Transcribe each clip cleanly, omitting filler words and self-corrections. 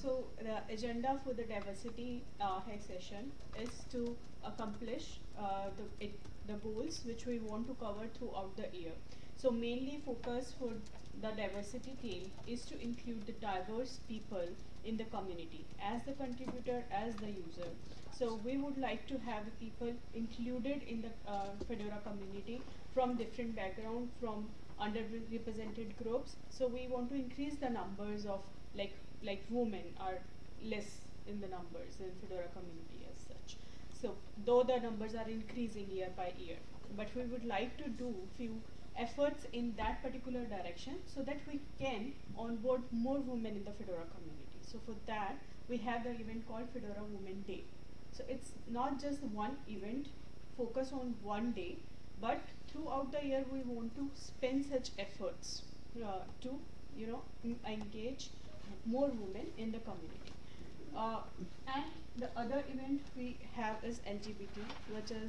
So the agenda for the diversity hack session is to accomplish the goals which we want to cover throughout the year. So mainly focus for the diversity team is to include the diverse people in the community as the contributor, as the user. So we would like to have people included in the Fedora community from different backgrounds, from underrepresented groups. So we want to increase the numbers of like women are less in the numbers in Fedora community as such. So though the numbers are increasing year by year, but we would like to do few efforts in that particular direction so that we can onboard more women in the Fedora community. So for that, we have the event called Fedora Women Day. So it's not just one event, focus on one day, but throughout the year we want to spend such efforts to engage more women in the community. And the other event we have is LGBT, which is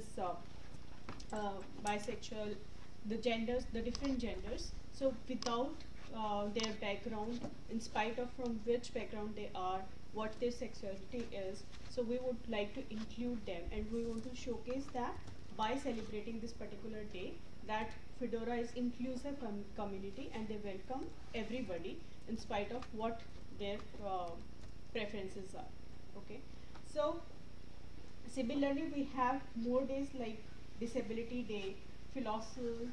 bisexual, the genders, the different genders. So without their background, in spite of from which background they are, what their sexuality is, so we would like to include them, and we want to showcase that by celebrating this particular day, that Fedora is inclusive community and they welcome everybody in spite of what their preferences are. Okay, so similarly we have more days like Disability Day, philosophy,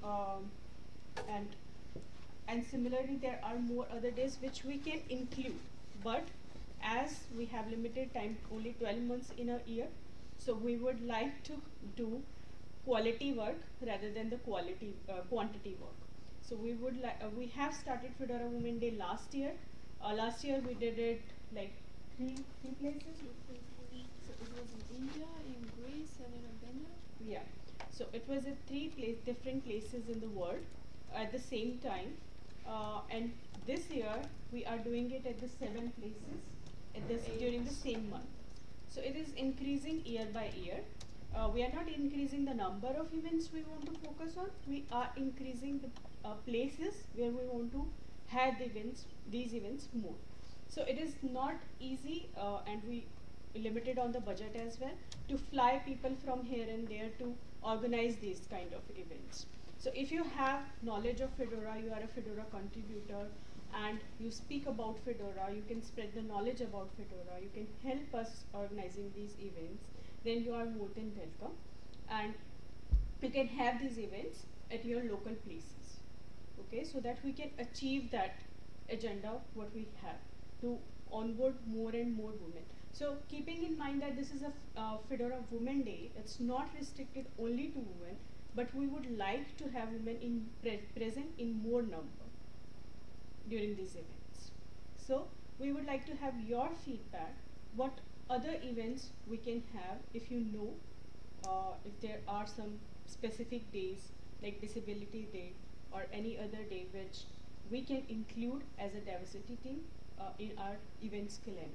and similarly there are more other days which we can include, but as we have limited time, only 12 months in a year, so we would like to do quality work rather than the quantity work. So we have started Fedora Women Day last year. Last year we did it like three places. So it was in India, in Greece, and in Albania. Yeah. So it was at different places in the world at the same time, and this year we are doing it at the 7 places during the same month. So it is increasing year by year. We are not increasing the number of events we want to focus on. We are increasing the places where we want to have these events more. So it is not easy, and we limited on the budget as well, to fly people from here and there to organize these kind of events. So if you have knowledge of Fedora, you are a Fedora contributor, and you speak about Fedora, you can spread the knowledge about Fedora, you can help us organizing these events, then you are more than welcome. And you can have these events at your local places, okay, so that we can achieve that agenda what we have to onboard more and more women. So keeping in mind that this is a Fedora Women Day, it's not restricted only to women, but we would like to have women present in more number during these events. So we would like to have your feedback, what other events we can have, if you know, if there are some specific days like Disability Day or any other day which we can include as a diversity team in our events calendar.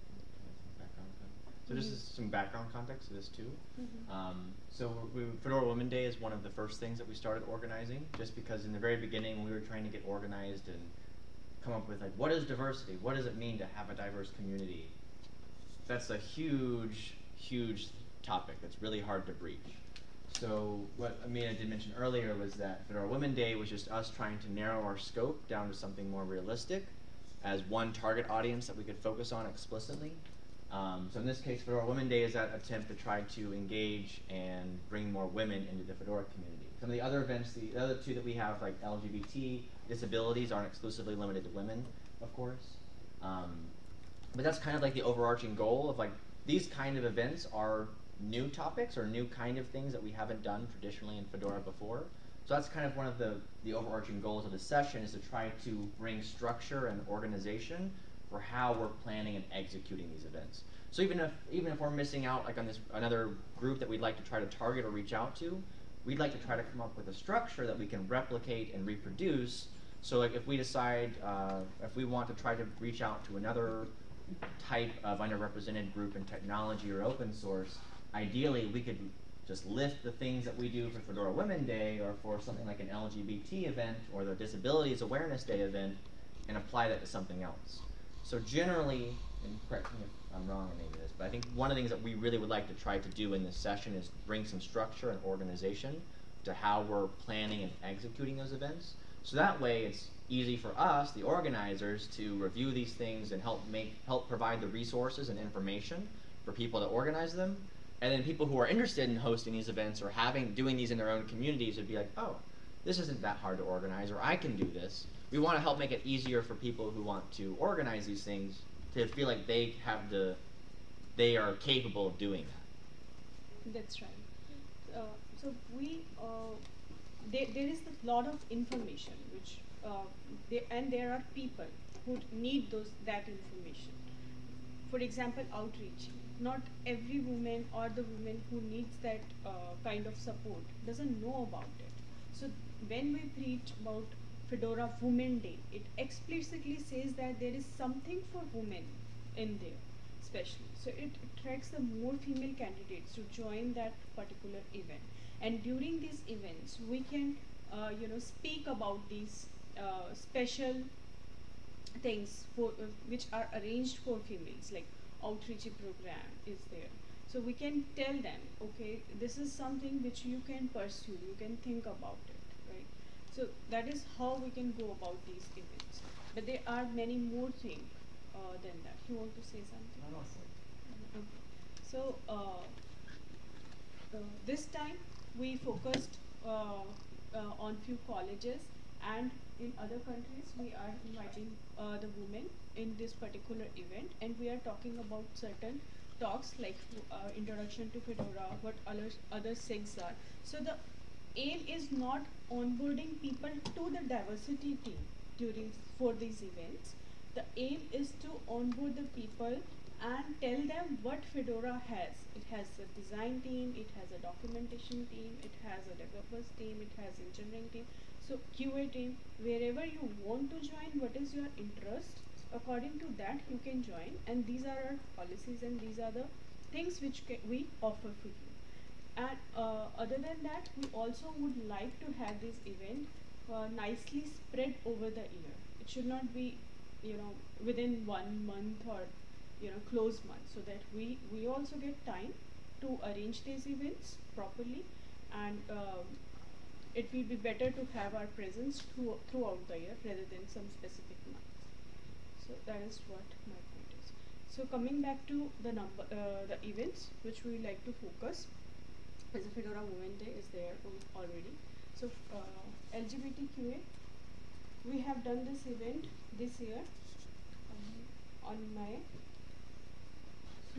So this is some background context to this too. Mm-hmm. So Fedora Women Day is one of the first things that we started organizing, just because in the very beginning when we were trying to get organized and come up with like, what is diversity? What does it mean to have a diverse community? That's a huge, huge topic that's really hard to breach. So what Amina did mention earlier was that Fedora Women Day was just us trying to narrow our scope down to something more realistic as one target audience that we could focus on explicitly. So in this case, Fedora Women Day is that attempt to try to engage and bring more women into the Fedora community. Some of the other events, the other two that we have, like LGBT, disabilities, aren't exclusively limited to women, of course. But that's kind of like the overarching goal of like, these kind of events are new topics or new kind of things that we haven't done traditionally in Fedora before. So that's kind of one of the overarching goals of the session, is to try to bring structure and organization for how we're planning and executing these events. So even if we're missing out like on this another group that we'd like to try to target or reach out to, we'd like to try to come up with a structure that we can replicate and reproduce. So like if we decide if we want to try to reach out to another type of underrepresented group in technology or open source, ideally we could just lift the things that we do for Fedora Women Day or for something like an LGBT event or the Disabilities Awareness Day event and apply that to something else. So generally, and correct me if I'm wrong in any of this, but I think one of the things that we really would like to try to do in this session is bring some structure and organization to how we're planning and executing those events. So that way it's easy for us, the organizers, to review these things and help provide the resources and information for people to organize them. And then people who are interested in hosting these events or doing these in their own communities would be like, oh, this isn't that hard to organize, or I can do this. We want to help make it easier for people who want to organize these things to feel like they are capable of doing that. That's right. So there is a lot of information which and there are people who need that information. For example, outreach. Not every woman or the woman who needs that kind of support doesn't know about it. So when we preach about Fedora Women Day, it explicitly says that there is something for women in there, especially. So it attracts the more female candidates to join that particular event. And during these events, we can, speak about these special things which are arranged for females, like outreach program is there. So we can tell them, okay, this is something which you can pursue, you can think about it, right? So that is how we can go about these events. But there are many more things than that. You want to say something? No, no, Okay. So this time we focused on few colleges, and in other countries we are inviting the women in this particular event, and we are talking about certain talks like introduction to Fedora, what other SIGs are. So the aim is not onboarding people to the diversity team for these events. The aim is to onboard the people and tell them what Fedora has. It has a design team, it has a documentation team, it has a developers team, it has engineering team. So QA team, wherever you want to join, what is your interest, according to that you can join, and these are our policies and these are the things which we offer for you. And other than that, we also would like to have this event nicely spread over the year. It should not be, within 1 month or close month, so that we also get time to arrange these events properly, and it will be better to have our presence throughout the year rather than some specific months. So that is what my point is. So coming back to the events which we like to focus, as a Fedora Women Day is there already. So LGBTQA, we have done this event this year on May. So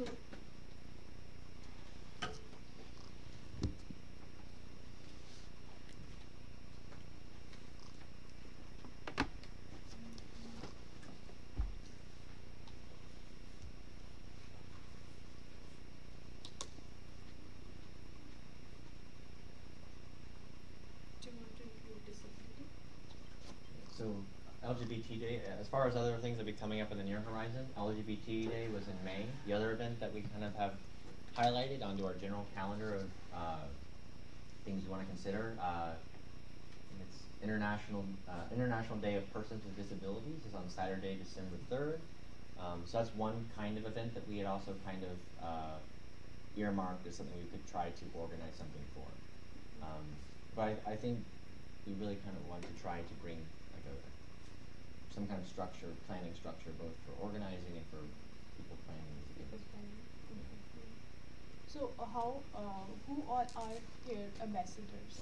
So LGBT Day, as far as other things that will be coming up in the near horizon, LGBT Day was in May. The other event that we kind of have highlighted onto our general calendar of things you want to consider, it's International Day of Persons with Disabilities is on Saturday, December 3rd. So that's one kind of event that we had also kind of earmarked as something we could try to organize something for. But I think we really kind of want to try to bring like some kind of structure, planning structure, both for organizing and for people planning these events. So who all are here ambassadors?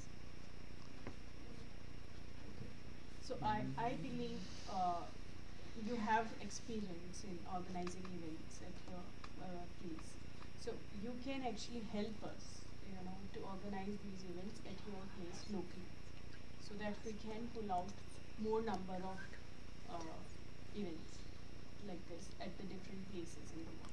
So I believe you have experience in organizing events at your place. So you can actually help us, to organize these events at your place locally, so that we can pull out more number of events like this at the different places in the world.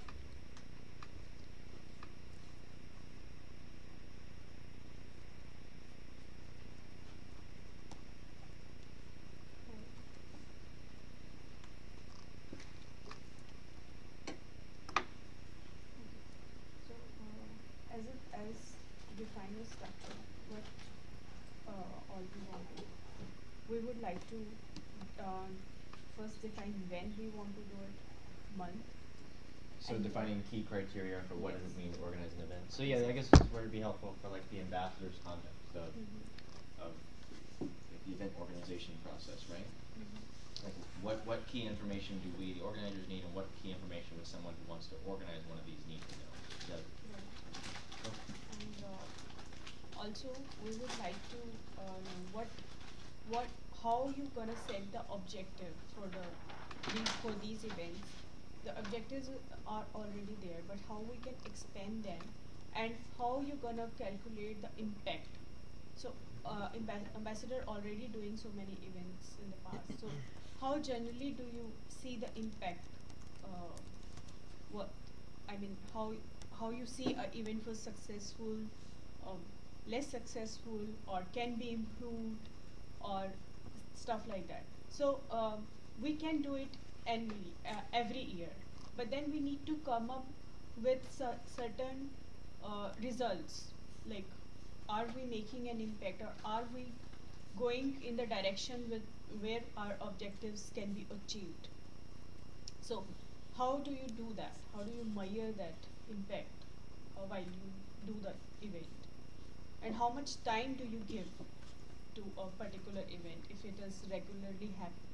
As define a structure, what all we want to do. We would like to first define when we want to do it, month. So And defining key criteria for what does it Yes. mean to organize an event. So yeah, I guess this is where it'd be helpful for like the ambassador's context of the event organization process, right? Like what key information do we, the organizers, need, and what key information would someone who wants to organize one of these need to know? Is that Right. okay? And also we would like to know how you gonna set the objective for these events. The objectives are already there, but how we can expand them, and how you gonna calculate the impact. So ambassador already doing so many events in the past. So how generally do you see the impact? Uh, what I mean, how you see a event was successful, um, less successful, or can be improved, or stuff like that. So we can do it annually, every year, but then we need to come up with certain results. Like, are we making an impact, or are we going in the direction with where our objectives can be achieved? So, how do you do that? How do you measure that impact while you do the event? And how much time do you give to a particular event if it is regularly happening?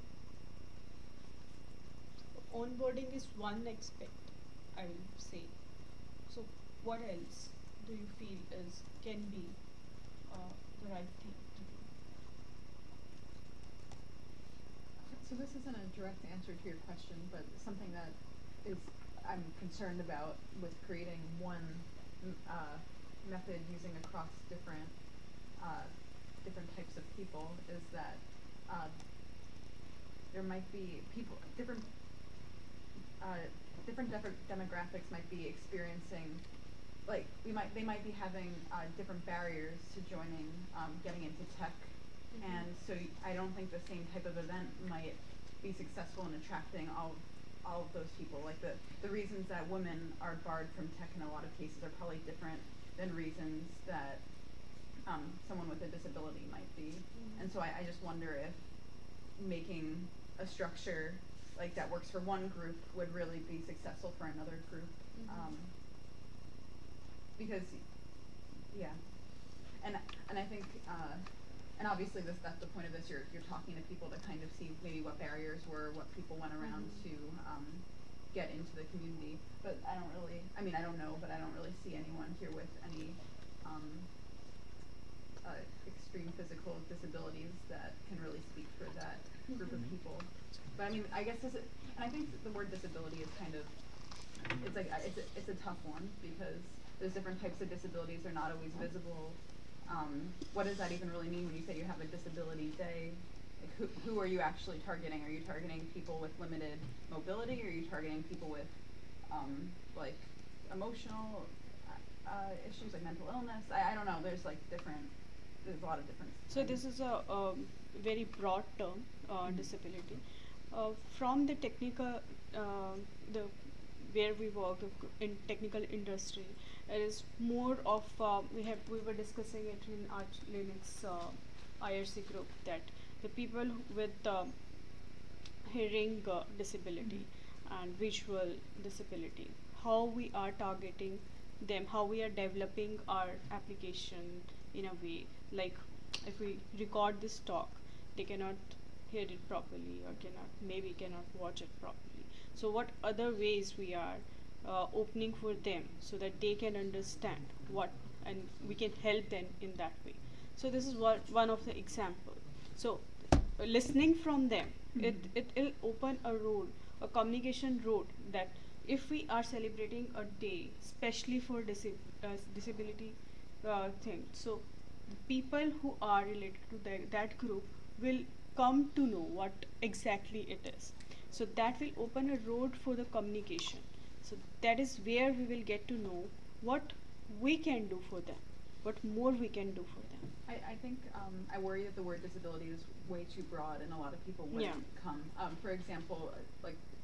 Onboarding is one aspect, I will say. So, what else do you feel can be the right thing to do? So this isn't a direct answer to your question, but something that is I'm concerned about with creating one method using across different types of people is that there might be different demographics might be experiencing, like they might be having different barriers to joining, getting into tech. And so I don't think the same type of event might be successful in attracting all of those people. Like the reasons that women are barred from tech in a lot of cases are probably different than reasons that someone with a disability might be. And so I just wonder if making a structure like that works for one group would really be successful for another group. Because yeah. And I think and obviously that's the point of this. You're talking to people to kind of see maybe what barriers were, what people went around to get into the community. But I don't know, but I don't really see anyone here with any extreme physical disabilities that can really speak for that group of people. But I mean, I guess and I think the word disability is kind of, it's a tough one because there's different types of disabilities. They're not always visible. What does that even really mean when you say you have a disability day? Like who are you actually targeting? Are you targeting people with limited mobility? Or are you targeting people with like emotional issues like mental illness? I don't know. There's a lot of different So things. this is a very broad term, disability. From the technical, the where we work in technical industry, it is more of we were discussing it in Arch Linux IRC group that the people with hearing disability and visual disability, how we are targeting them, how we are developing our application in a way like if we record this talk, they cannot hear it properly or cannot watch it properly. So what other ways we are opening for them so that they can understand what, and we can help them in that way. So this is one of the example. So listening from them, it will open a road, a communication road, that if we are celebrating a day especially for disability thing, so the people who are related to that group will come to know what exactly it is. So that will open a road for the communication. So that is where we will get to know what we can do for them, what more we can do for them. I think I worry that the word disability is way too broad and a lot of people wouldn't come. For example, like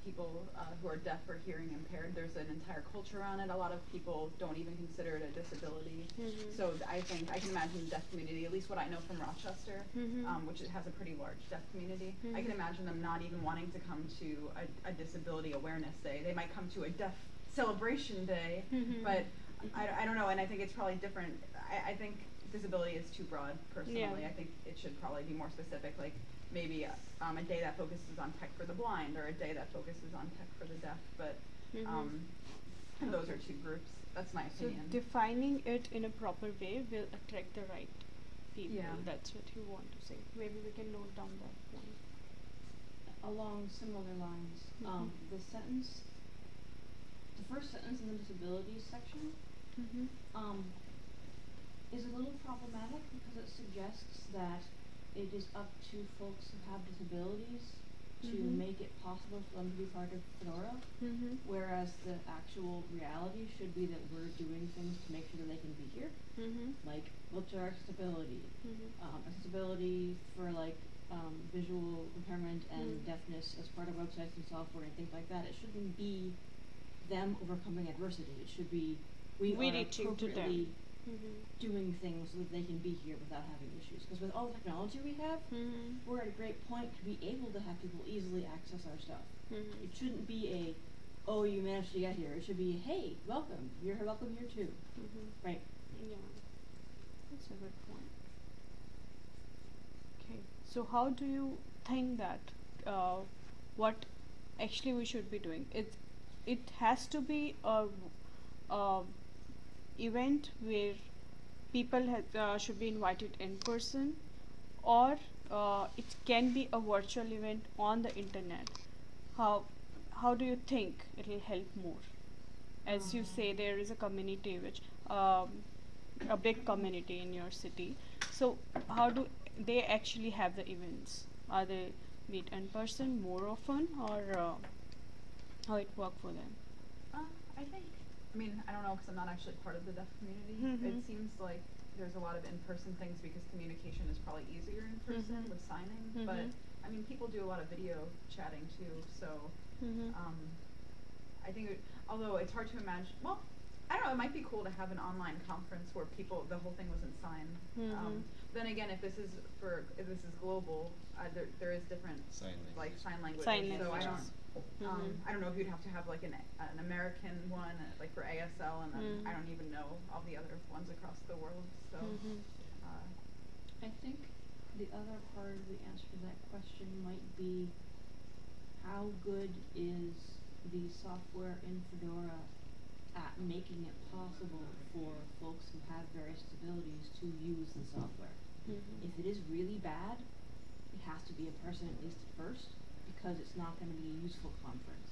people who are deaf or hearing impaired. There's an entire culture around it. A lot of people don't even consider it a disability. So I think I can imagine the deaf community, at least what I know from Rochester, which it has a pretty large deaf community. I can imagine them not even wanting to come to a disability awareness day. They might come to a deaf celebration day, but I don't know. And I think it's probably different. I think disability is too broad personally. I think it should probably be more specific, like maybe a day that focuses on tech for the blind or a day that focuses on tech for the deaf, but and those are two groups. That's my opinion. So defining it in a proper way will attract the right people. Yeah. That's what you want to say. Maybe we can note down that point. Along similar lines, the sentence, the first sentence in the disabilities section, is a little problematic because it suggests that it is up to folks who have disabilities to make it possible for them to be part of Fedora, whereas the actual reality should be that we're doing things to make sure that they can be here, like wheelchair accessibility, accessibility for like visual impairment and deafness as part of websites and software and things like that. It shouldn't be them overcoming adversity. It should be we are reaching to them. appropriately doing things so that they can be here without having issues. Because with all the technology we have, we're at a great point to be able to have people easily access our stuff. It shouldn't be a, oh, you managed to get here. It should be, hey, welcome. You're welcome here too. Right. Yeah, that's a good point. Okay, so how do you think that what actually we should be doing? It has to be a event where people should be invited in person, or it can be a virtual event on the internet. How do you think it will help more? As you say, there is a community which a big community in your city. So how do they actually have the events? Are they meet in person more often, or how it work for them? I think, I mean, I don't know because I'm not actually part of the deaf community. It seems like there's a lot of in-person things because communication is probably easier in person with signing. But I mean, people do a lot of video chatting too. So I think, although it's hard to imagine. Well, I don't know. It might be cool to have an online conference where people, the whole thing wasn't signed. Then again, if this is global, there is different Sign like sign language. Sign So I languages. I don't know if you'd have to have like an American one, like for ASL, and then I don't even know all the other ones across the world. So I think the other part of the answer to that question might be how good is the software in Fedora at making it possible for folks who have various disabilities to use the software. If it is really bad, it has to be in person at least at first, because it's not going to be a useful conference.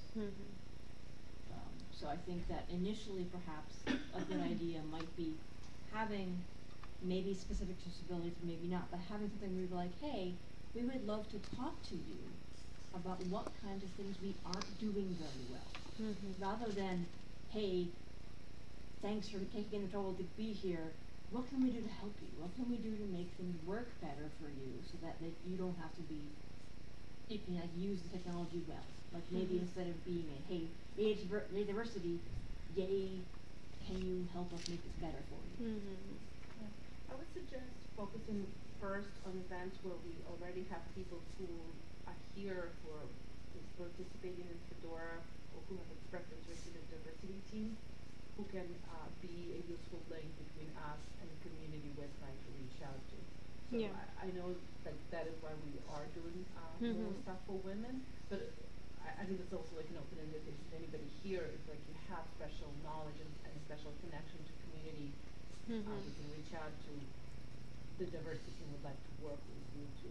So I think that initially perhaps a good idea might be having maybe specific disabilities, maybe not, but having something where you're like, hey, we would love to talk to you about what kinds of things we aren't doing very well. Rather than, hey, thanks for taking the trouble to be here. What can we do to help you? What can we do to make things work better for you so that you don't have to be, you can like use the technology well. Like maybe instead of being a, hey, yay diversity, yay, can you help us make this better for you? I would suggest focusing first on events where we already have people who are here for participating in Fedora or who have expressed interest in the diversity team, who can be a useful link between us and the community we're trying to reach out to. So I know that is why we are doing more stuff for women, but I think it's also like an open invitation to anybody here if like you have special knowledge and special connection to community, you can reach out to the diversity team would like to work with you to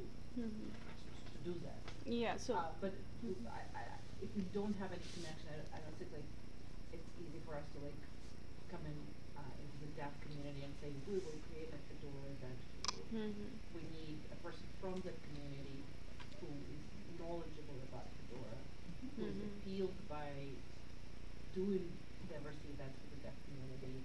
do that. Yeah. So. But if we don't have any connection, I don't think like it's easy for us to like come in into the deaf community and say we will create a Fedora event for you. We need a person from the community who is knowledgeable about Fedora, who is appealed by doing diversity events for the deaf community,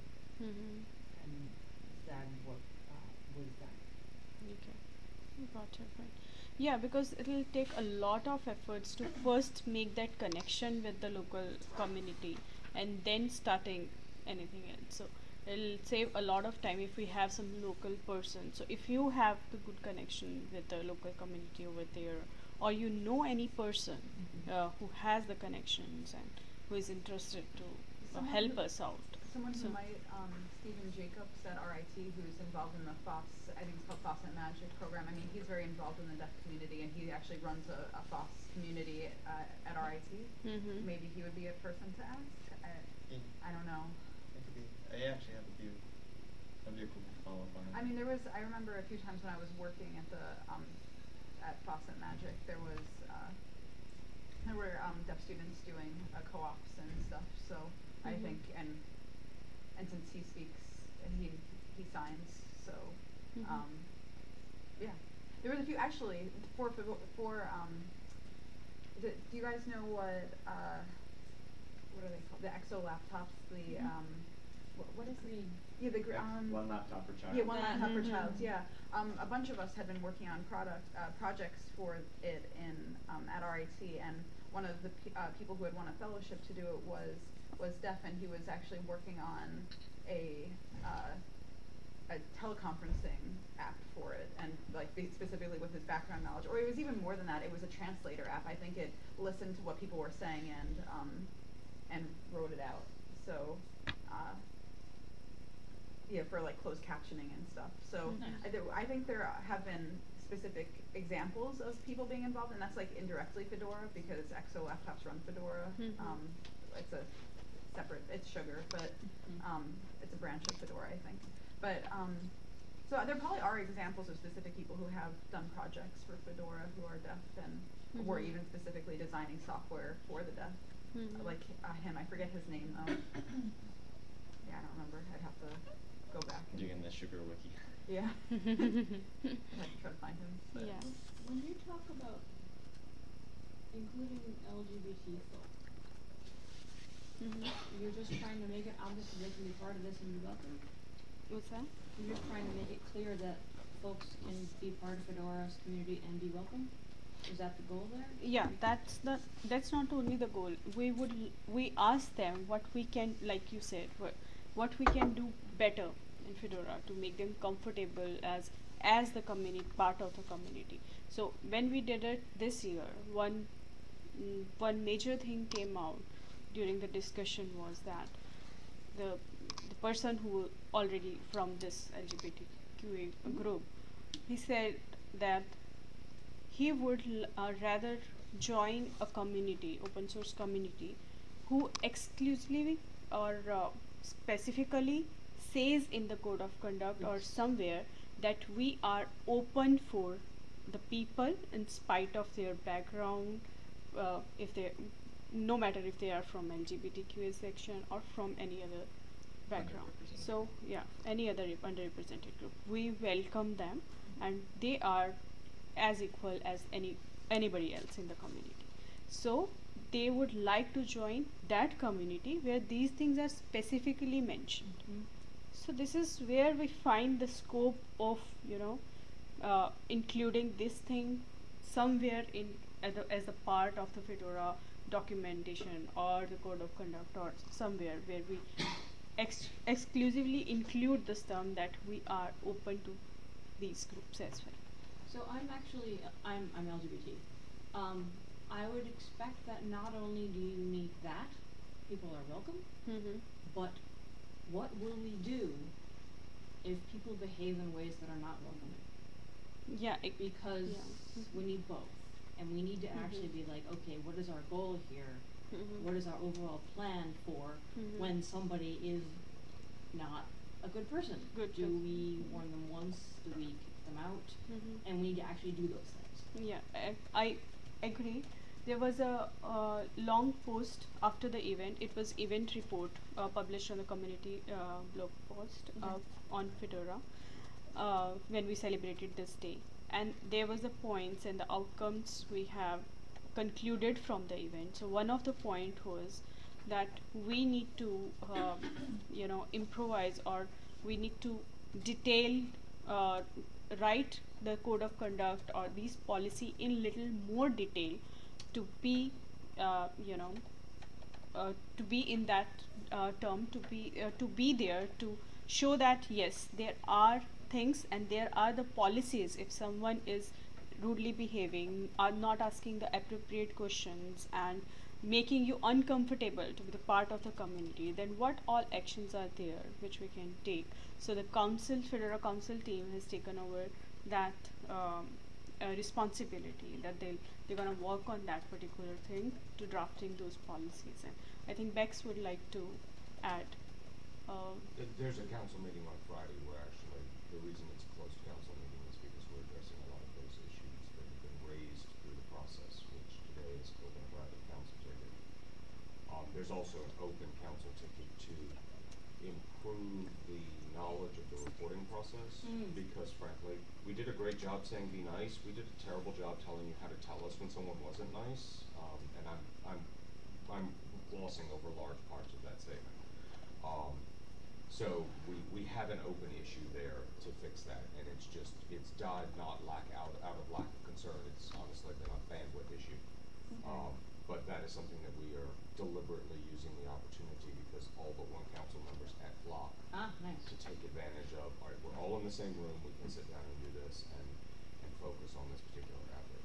and then work with them. Okay, got your point. Yeah, because it'll take a lot of efforts to first make that connection with the local community and then starting anything else. So it'll save a lot of time if we have some local person. So if you have the good connection with the local community over there, or you know any person who has the connections and who is interested to Someone help who- us out. Someone who So- might, Stephen Jacobs at RIT, who's involved in the I think it's called Faucet Magic program. I mean, he's very involved in the deaf community, and he actually runs a FOSS community at RIT. Mhm. Maybe he would be a person to ask. I don't know. It could be. I actually have a few. That'd be a cool follow up on it. I mean, I remember a few times when I was working at at Faucet Magic, there were deaf students doing co-ops and stuff. So I Mhm. think, and since he speaks, he signs. So Mhm. yeah, there was a few actually for do you guys know what are they called? The EXO laptops. The what is it? Green. Yeah, the One laptop per child. yeah, one That. laptop per Mhm. child. Yeah, a bunch of us had been working on projects for it in at RIT, and one of the people who had won a fellowship to do it was deaf, and he was actually working on a teleconferencing app for it, and like specifically with his background knowledge, or it was even more than that. It was a translator app. I think it listened to what people were saying and wrote it out. So. Yeah, for like closed captioning and stuff. So Nice. I think there have been specific examples of people being involved, and that's like indirectly Fedora because EXO laptops run Fedora. Mhm. It's a separate, it's Sugar, but Mhm. it's a branch of Fedora, I think. But so there probably are examples of specific people who have done projects for Fedora who are deaf and or Mhm. even specifically designing software for the deaf. Mhm. Like him, I forget his name though. Yeah, I don't remember. I'd have to go back and Doing the Sugar wiki. yeah. I'd have to try to find him. But Yeah. When you talk about including LGBT folk, Mhm. you're just trying to make it obvious that they can be part of this and be welcome? What's that? You're just trying to make it clear that folks can be part of Fedora's community and be welcome? Is that the goal there? Yeah, that's not only the goal. We ask them what we can, like you said, what we can do better in Fedora to make them comfortable as the community, part of the community. So when we did it this year, one major thing came out during the discussion was that the person who already from this LGBTQA group, he said that he would rather join a community, open source community, who exclusively or specifically says in the code of conduct or Yes. somewhere that we are open for the people in spite of their background, if they, no matter if they are from LGBTQA section or from any other background. Underrepresented. So yeah, any other underrepresented group, we welcome them, and they are as equal as anybody else in the community. So they would like to join that community where these things are specifically mentioned. Mhm. So this is where we find the scope of including this thing somewhere in as a part of the Fedora documentation or the code of conduct or somewhere where we exclusively include this term that we are open to these groups as well. So I'm LGBT. I would expect that not only do you need that, people are welcome, Mm-hmm. but what will we do if people behave in ways that are not welcoming? Yeah, Because yeah. we need both, and we need to actually Mhm. be like, okay, what is our goal here? Mhm. What is our overall plan for Mhm. when somebody is not a good person? Good Do person. we warn them once? Do we kick them out? Mhm. And we need to actually do those things. Yeah, I agree. There was a long post after the event. It was event report published on the community blog post Okay. on Fedora when we celebrated this day. And there was the points and the outcomes we have concluded from the event. So one of the point was that we need to improvise, or we need to detail write the code of conduct or these policy in little more detail to be, you know, to be in that term, to be there to show that yes, there are things and there are the policies. If someone is rudely behaving, are not asking the appropriate questions, and making you uncomfortable to be the part of the community, then what all actions are there which we can take? So the council, Fedora Council team has taken over that responsibility, that they're gonna work on that particular thing to drafting those policies. And I think Bex would like to add. There's a council meeting on Friday where actually the reason it's a closed council meeting is because we're addressing a lot of those issues that have been raised through the process, which today is open a private council ticket. There's also an open council ticket to improve the knowledge of the reporting process, because frankly, we did a great job saying be nice. We did a terrible job telling you how to tell us when someone wasn't nice, and I'm glossing over large parts of that statement. So we have an open issue there to fix that, and it's died not out of lack of concern. It's honestly been a bandwidth issue. But that is something that we are deliberately using the opportunity, because all but one council members at Flock to take advantage of. All right, we're all in the same room. We can sit down and do this and focus on this particular effort.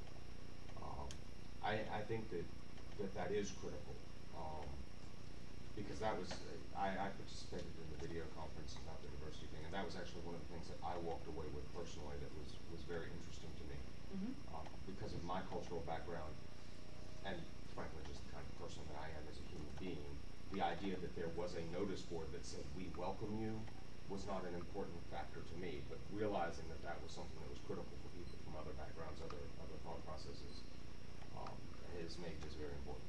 I think that is critical, because that was I participated in the video conference about the diversity thing, and that was actually one of the things that I walked away with personally that was very interesting to me, because of my cultural background and frankly just the kind of person that I am as a human being. The idea that there was a notice board that said we welcome you was not an important factor to me, but realizing that that was something that was critical for people from other backgrounds, other thought processes, has made this very important.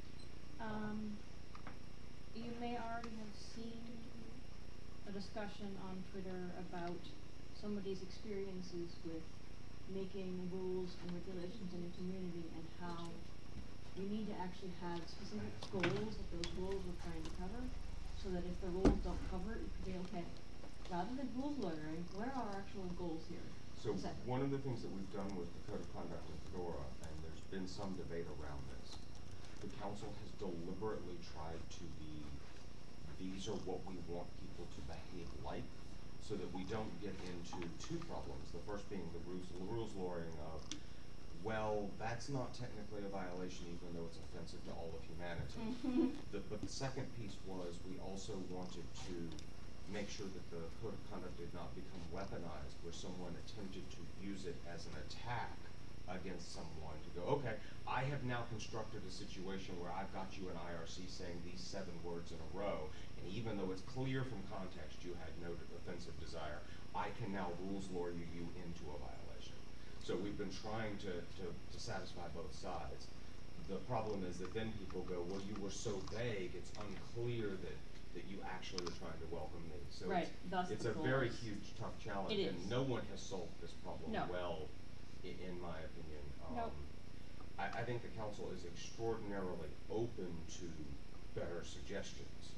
You may already have seen a discussion on Twitter about somebody's experiences with making rules and regulations in a community, and how we need to actually have specific goals that those rules are trying to cover, so that if the rules don't cover it, you can say, okay, rather than rules lawyering, what are our actual goals here? So one of the things that we've done with the Code of Conduct in Fedora, and there's been some debate around this, the council has deliberately tried to be, these are what we want people to behave like, so that we don't get into two problems. The first being the rules lawyering of, well, that's not technically a violation even though it's offensive to all of humanity. But the second piece was we also wanted to make sure that the Code of Conduct did not become weaponized, where someone attempted to use it as an attack against someone to go, okay, I have now constructed a situation where I've got you in IRC saying these 7 words in a row, and even though it's clear from context you had no offensive desire, I can now rules lawyer you into a violation. So we've been trying to satisfy both sides. The problem is that then people go, well, you were so vague, it's unclear that you actually were trying to welcome me. So Right, it's a very huge, tough challenge, It and is. no one has solved this problem No. well, in my opinion. Nope. I think the council is extraordinarily open to better suggestions.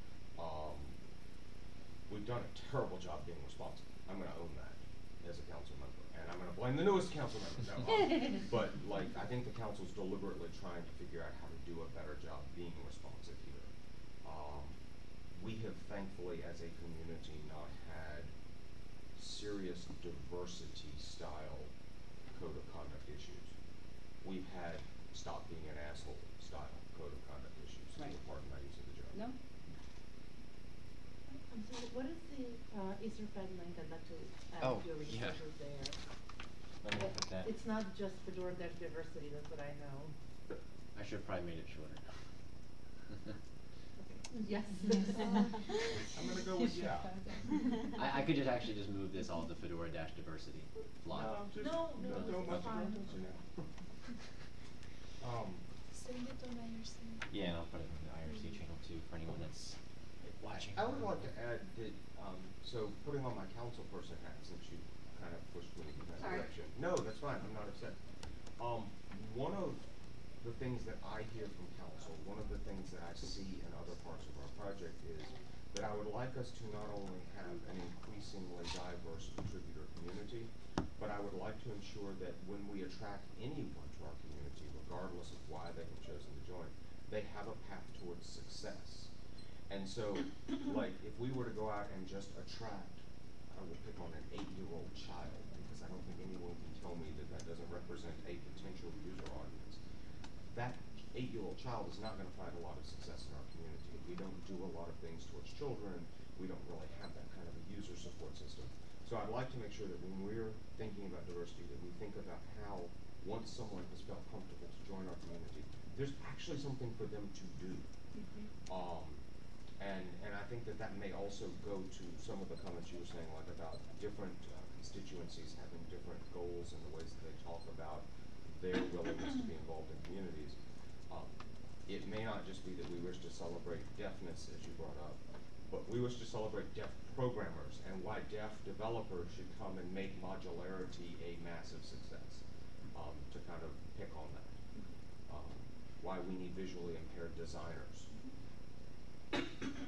We've done a terrible job being responsive. I'm going to own that as a council member, and I'm going to blame the newest council member. No, but like, I think the council's deliberately trying to figure out how to do a better job being responsive here. We have thankfully, as a community, not had serious diversity style code of conduct issues. We've had stop being an asshole style code of conduct issues. Right. Pardon my use of the joke. No? So what is the Etherpad link? I'd like to add Oh, your yeah. resources there. Let me put that. It's not just Fedora Dash Diversity, that's what I know. I should have probably made it shorter. Yes. I'm gonna go with yeah. I could just actually just move this all to Fedora Dash Diversity Flock. No, don't it's much fine. attention now. Send it on IRC. Yeah, and I'll put it in the IRC channel too for anyone that's watching. I would like to add that, so putting on my council person hat, since you kind of pushed me in that Sorry. direction. No, that's fine, I'm not upset. One of the things that I hear from council, one of the things that I see in other parts of our project is that that I would like us to not only have an increasingly diverse contributor community, but I would like to ensure that when we attract anyone to our community, regardless of why they have chosen to join, they have a path towards success. And so, like, if we were to go out and just attract, I will pick on an 8-year-old child, because I don't think anyone can tell me that that doesn't represent a potential user audience. That 8-year-old child is not going to find a lot of success in our community. We don't do a lot of things towards children. We don't really have that kind of a user support system. So I'd like to make sure that when we're thinking about diversity, that we think about how, once someone has felt comfortable to join our community, there's actually something for them to do. And I think that that may also go to some of the comments you were saying, like about different constituencies having different goals and the ways that they talk about their willingness to be involved in communities. It may not just be that we wish to celebrate deafness, as you brought up, but we wish to celebrate deaf programmers and why deaf developers should come and make modularity a massive success, to kind of pick on that. Why we need visually impaired designers. Thank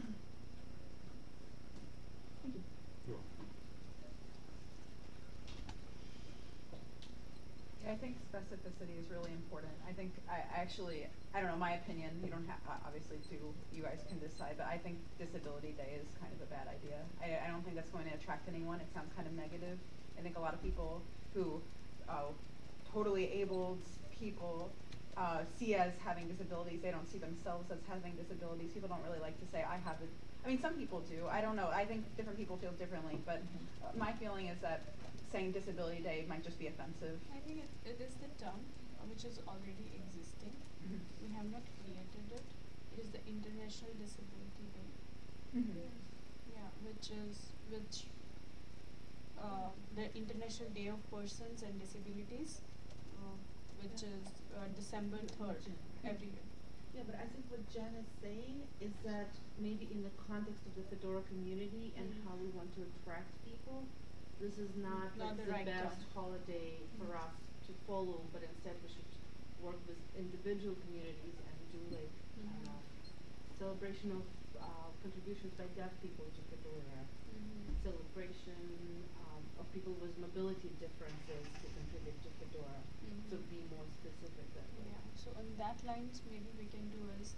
you. Sure. Yeah, I think specificity is really important. I think I don't know, my opinion, you don't have, obviously you guys can decide, but I think Disability Day is kind of a bad idea. I don't think that's going to attract anyone. It sounds kind of negative. I think a lot of people who, totally abled people, see as having disabilities, they don't see themselves as having disabilities. People don't really like to say, I have it. I mean, some people do. I don't know. I think different people feel differently, but my feeling is that saying Disability Day might just be offensive. I think it is the term which is already existing. We have not created it. It is the International Disability Day. Yeah, which the International Day of Persons and Disabilities, which is December 3rd every year. Yeah, but I think what Jen is saying is that maybe in the context of the Fedora community and how we want to attract people, this is not Not like the right best term. holiday for us to follow, but instead we should work with individual communities and do like celebration of contributions by deaf people to Fedora, celebration of people with mobility differences to contribute to Fedora. So be more specific that way. Yeah. So on that lines, maybe we can do is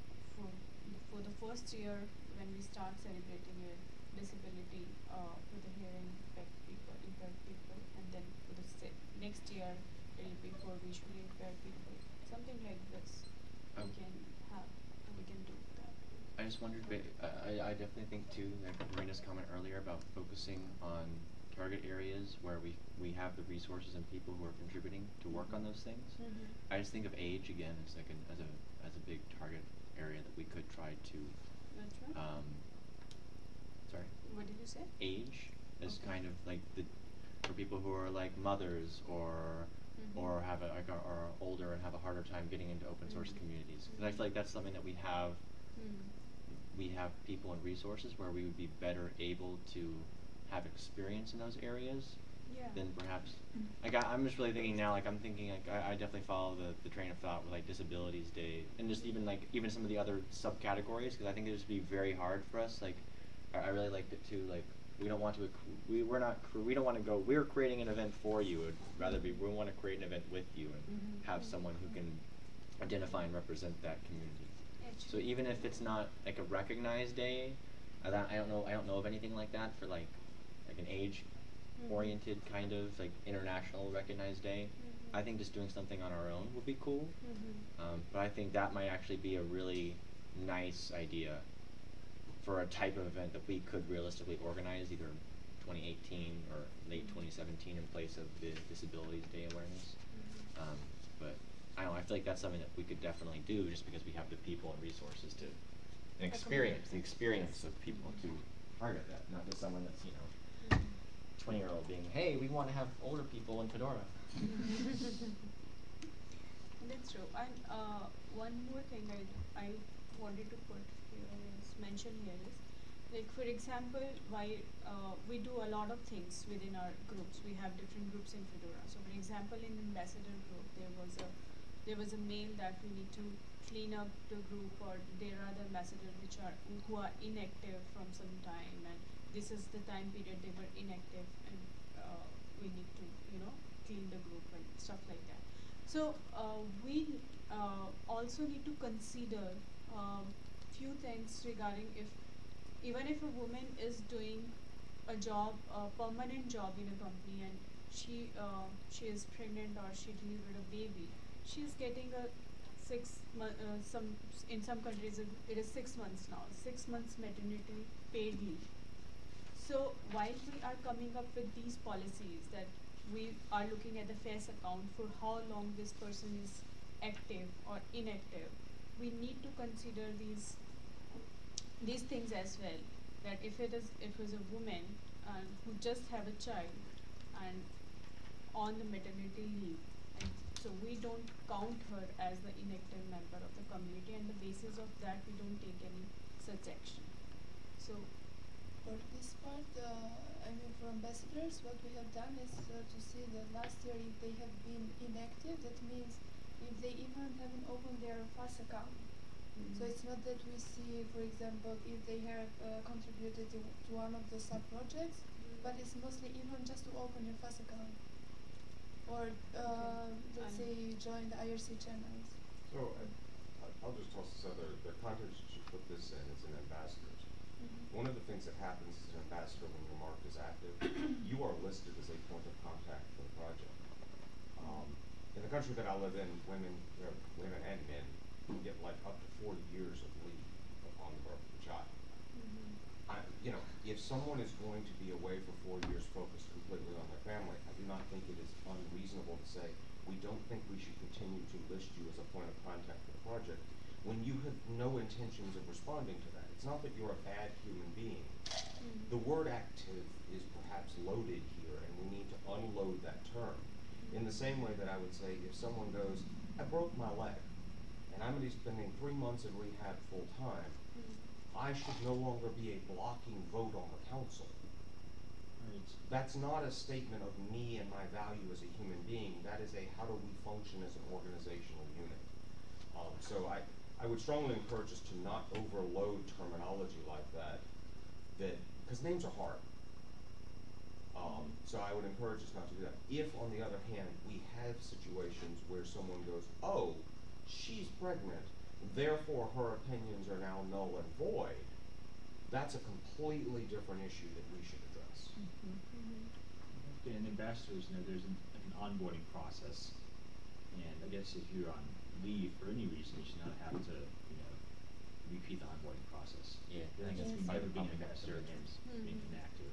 for the first year when we start celebrating a disability for the hearing impaired people, and then for the next year it will be for visually impaired people. Something like this. Um, We can do that. I just wondered, I definitely think too, like Marina's comment earlier about focusing on target areas where we have the resources and people who are contributing to work on those things. I just think of age again as like as a big target area that we could try to. That's right. Sorry. What did you say? Age is Okay. kind of like for people who are like mothers or have are older and have a harder time getting into open source communities. And I feel like that's something that we have people and resources where we would be better able to have experience in those areas Yeah. than perhaps like I'm just really thinking now, like I'm thinking like I definitely follow the train of thought with like Disabilities Day and just even some of the other subcategories, because I think it would just be very hard for us. Like I really liked it too. Like we don't want to we don't want to go, we're creating an event for you. It'd rather be we want to create an event with you and have someone who can identify and represent that community. So even if it's not like a recognized day, I don't know of anything like that for like an age oriented kind of like international recognized day. I think just doing something on our own would be cool. But I think that might actually be a really nice idea for a type of event that we could realistically organize either 2018 or late 2017 in place of the Disabilities Day awareness. But I don't know, I feel like that's something that we could definitely do just because we have the people and resources to and the experience of people to target that, not just someone that's, 20-year-old being, hey, we want to have older people in Fedora. That's true. And one more thing I wanted to mention here is, like for example, why we do a lot of things within our groups. We have different groups in Fedora. So for example, in Ambassador group, there was a mail that we need to clean up the group, or there are the ambassadors who are inactive from some time, and this is the time period they were inactive, and we need to clean the group and stuff like that. So we also need to consider few things regarding if even if a woman is doing a job, a permanent job in a company, and she is pregnant or she delivered a baby, she is getting a 6 month some in some countries it is 6 months now, 6 months maternity paid leave. So while we are coming up with these policies that we are looking at the FAIRS account for how long this person is active or inactive, we need to consider these things as well. That if it was a woman who just have a child and on the maternity leave, and so we don't count her as the inactive member of the community, and the basis of that we don't take any such action. So For this part, I mean, for ambassadors, what we have done is to see that last year if they have been inactive, that means if they even haven't opened their FAS account. So it's not that we see, for example, if they have contributed to one of the sub-projects, but it's mostly even just to open your FAS account. Or, let's say, join the IRC channels. So, I'll just toss this other, the context you should put this in is an ambassadors. One of the things that happens as an ambassador when you're marked as active, you are listed as a point of contact for the project. In the country that I live in, women and men can get like up to 40 years of leave upon the birth of a child. If someone is going to be away for 4 years focused completely on their family, I do not think it is unreasonable to say, we don't think we should continue to list you as a point of contact for the project when you have no intentions of responding to that. It's not that you're a bad human being. The word active is perhaps loaded here, and we need to unload that term. In the same way that I would say, if someone goes, I broke my leg, and I'm going to be spending 3 months in rehab full time, I should no longer be a blocking vote on the council. Right. That's not a statement of me and my value as a human being. That is a how do we function as an organizational unit. So I would strongly encourage us to not overload terminology like that, because names are hard. So I would encourage us not to do that. If, on the other hand, we have situations where someone goes, oh, she's pregnant, therefore her opinions are now null and void, that's a completely different issue that we should address. And ambassadors, there's an onboarding process, and I guess if you're on leave for any reason, you should not have to, repeat the onboarding process. Yeah, I think that's it's part never of being public an ambassador service. and being inactive.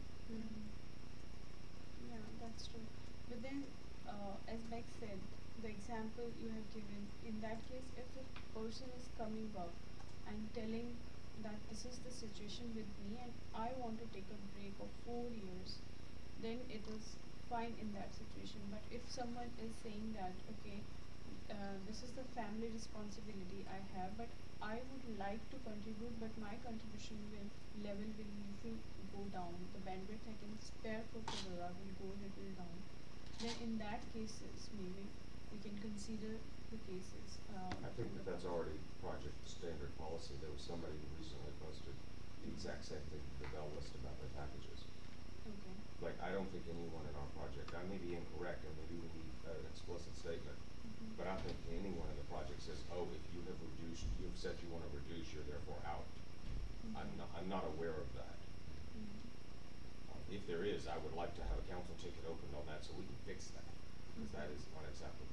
Yeah, that's true. But then, as Beck said, the example you have given, in that case, if a person is coming up and telling that this is the situation with me and I want to take a break of 4 years, then it is fine in that situation. But if someone is saying that, okay, this is the family responsibility I have, but I would like to contribute, but my contribution level will usually go down. The bandwidth I can spare for Fedora will go a little down. Then in that cases, maybe we can consider the cases. I think that's already project standard policy. There was somebody who recently posted the exact same thing to the Bell list about their packages. Okay. Like, I don't think anyone in our project, I may be incorrect, and maybe we need an explicit statement, but I don't think anyone in the project says, oh, if you have reduced, you've said you want to reduce, you're therefore out. I'm not aware of that. If there is, I would like to have a council ticket opened on that so we can fix that, because that is unacceptable.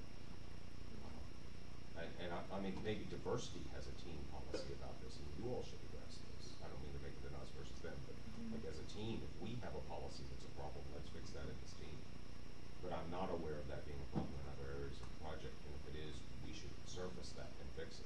I mean, maybe diversity has a team policy about this, and you all should address this. I don't mean to make it an us versus them, but like as a team, if we have a policy that's a problem, let's fix that in this team. But I'm not aware of that being a problem in other areas of the project, and if it is, we should surface that and fix it.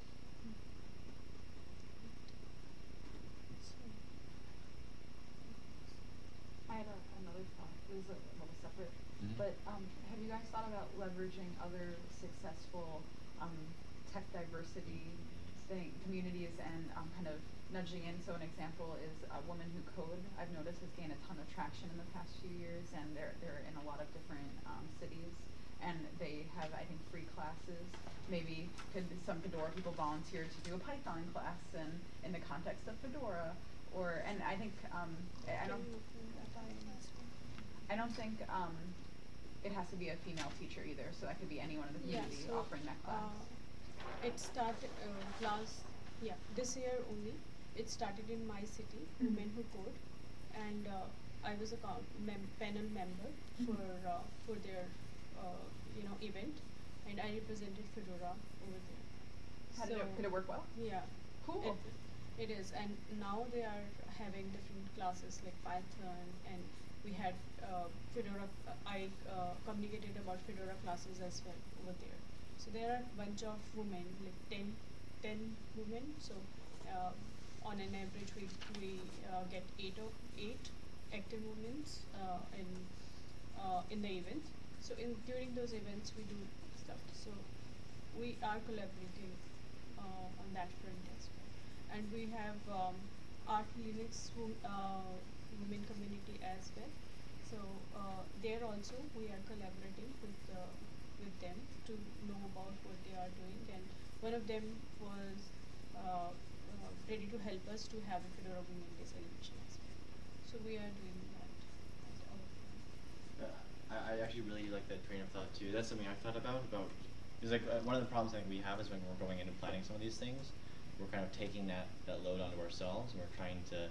I had another thought. It was a little separate. But have you guys thought about leveraging other successful tech diversity communities and kind of nudging in? So an example is Women Who Code. I've noticed has gained a ton of traction in the past few years, and they're in a lot of different cities. and they have, I think, free classes. Maybe could some Fedora people volunteer to do a Python class and in the context of Fedora, or and I think I don't think it has to be a female teacher either, so that could be anyone in the community offering that class. It started this year only. It started in my city, Women Who Code, and I was a panel member for their event, and I represented Fedora over there. How did it work well? Yeah. Cool. It is, and now they are having different classes like Python, and we had Fedora. I communicated about Fedora classes as well over there. So there are a bunch of women, like 10 women. So on an average, we get 8 active women in the events. So during those events, we do stuff. So we are collaborating on that front as well. And we have Art Linux women community as well. So there also we are collaborating with them to know about what they are doing. And one of them was ready to help us to have a Fedora Women Day celebration as well. So we are doing that as our I actually really like that train of thought too. That's something I've thought about. Because like one of the problems I think we have is when we're going in and planning some of these things, we're kind of taking that load onto ourselves, and we're trying to.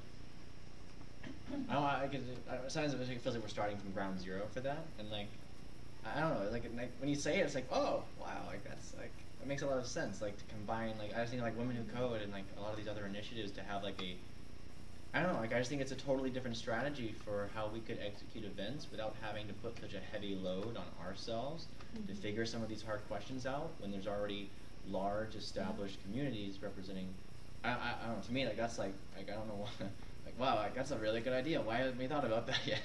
Sometimes it feels like we're starting from ground zero for that, and like, I don't know, like when you say it, it's like, oh wow, like that's like it makes a lot of sense. Like to combine, like I was thinking like Women Who Code and like a lot of these other initiatives to have like I don't know, like I just think it's a totally different strategy for how we could execute events without having to put such a heavy load on ourselves to figure some of these hard questions out when there's already large established communities representing. I don't know. To me, like that's like I don't know why. Like wow, like that's a really good idea. Why haven't we thought about that yet?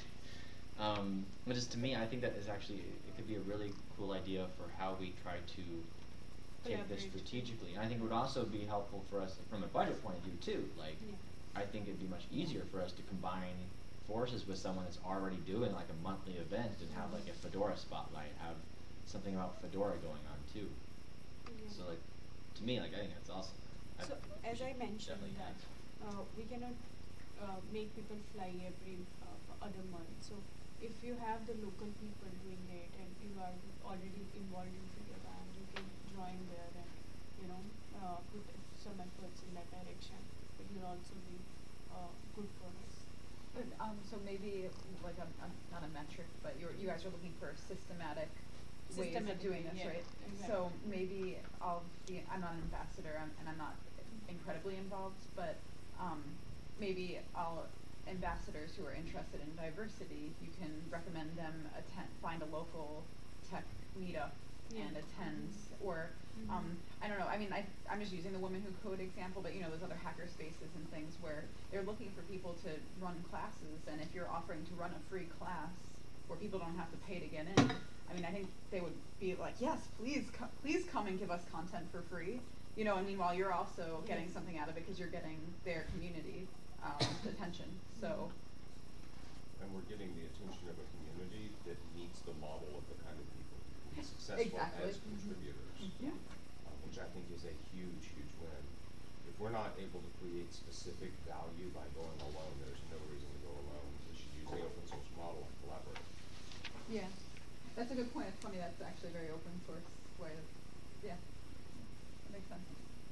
But just to me, I think that is actually it could be a really cool idea for how we try to take this strategically. And I think it would also be helpful for us from a budget point of view too. Like I think it'd be much easier for us to combine forces with someone that's already doing like a monthly event and have like a Fedora spotlight, have something about Fedora going on too. So like to me, like I think that's awesome. So as I mentioned that we cannot make people fly every other month. So if you have the local people doing it and you are already involved in Fedora, and you can join there and put some efforts in that direction, it will also be good for us. So maybe like not a metric, but you guys are looking for systematic ways of doing this, right? Exactly. So maybe I'm not an ambassador and I'm not incredibly involved, but maybe all ambassadors who are interested in diversity, you can recommend them find a local tech meetup and attend, or I don't know. I mean, I'm just using the Women Who Code example, but there's other hacker spaces and things where they're looking for people to run classes, and if you're offering to run a free class where people don't have to pay to get in, I mean, I think they would be like, yes, please come and give us content for free. And meanwhile, you're also getting something out of it because you're getting their community attention. So. And we're getting the attention of a community that meets the model of the kind of people who are successful as contributors. Which I think is a huge, huge win. If we're not able to create specific value by going alone, there's no reason to go alone. We should use the open source model and collaborate. Yeah, that's a good point. It's funny, that's actually a very open source way of, that makes sense.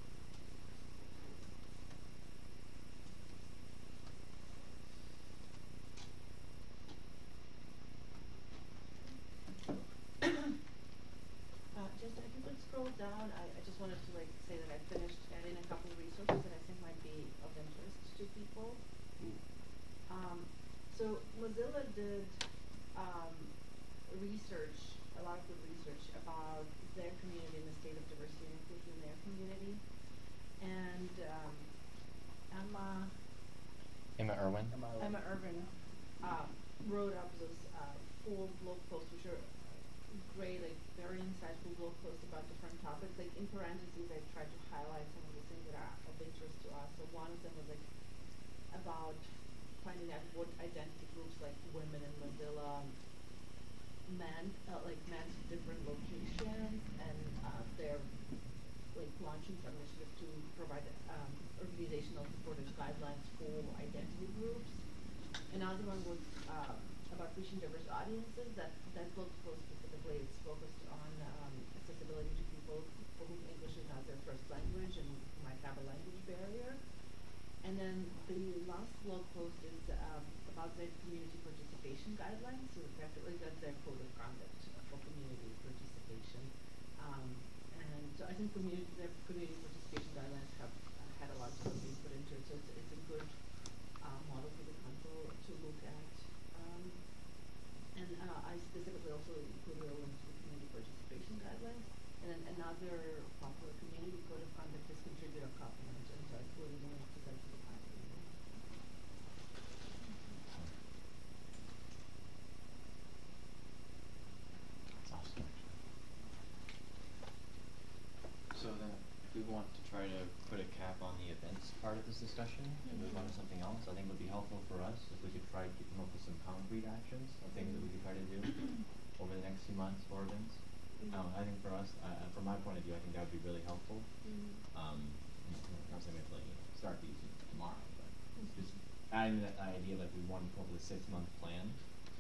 Just if you could scroll down, I just wanted to say that I finished adding a couple of resources that I think might be of interest to people. So Mozilla did research, a lot of good research about their community and the state of diversity and inclusion in their community. And Emma Irwin wrote up this full blog post, which are great, like very insightful blog posts about different topics. Like in parentheses, I tried to highlight some of the things that are of interest to us. So one of them was like about finding out what identity groups like women in Mozilla manned different locations, and they're like launching some initiative to provide organizational supportive guidelines for identity groups. Another one was about reaching diverse audiences. That blog post specifically is focused on accessibility to people for whom English is not their first language and might have a language barrier. And then the last blog post is about the community participation guidelines. So effectively, that's their code of conduct for community participation. And so I think their community participation guidelines have had a lot of work being put into it. So it's a good model for the council to look at. And I specifically also included a link to the community participation guidelines. And then another popular community code of conduct is contributor complement, and so I included a link to that to the council. That's awesome. So then, if we want to try to put a cap on the events part of this discussion and move on to something else, I think it would be helpful for us if we could try to come up with some concrete actions of things that we could try to do over the next few months for events. I think for us, from my point of view, I think that would be really helpful. I'm not saying we have to like, start these tomorrow, but just adding that idea that we want to come up with a 6-month plan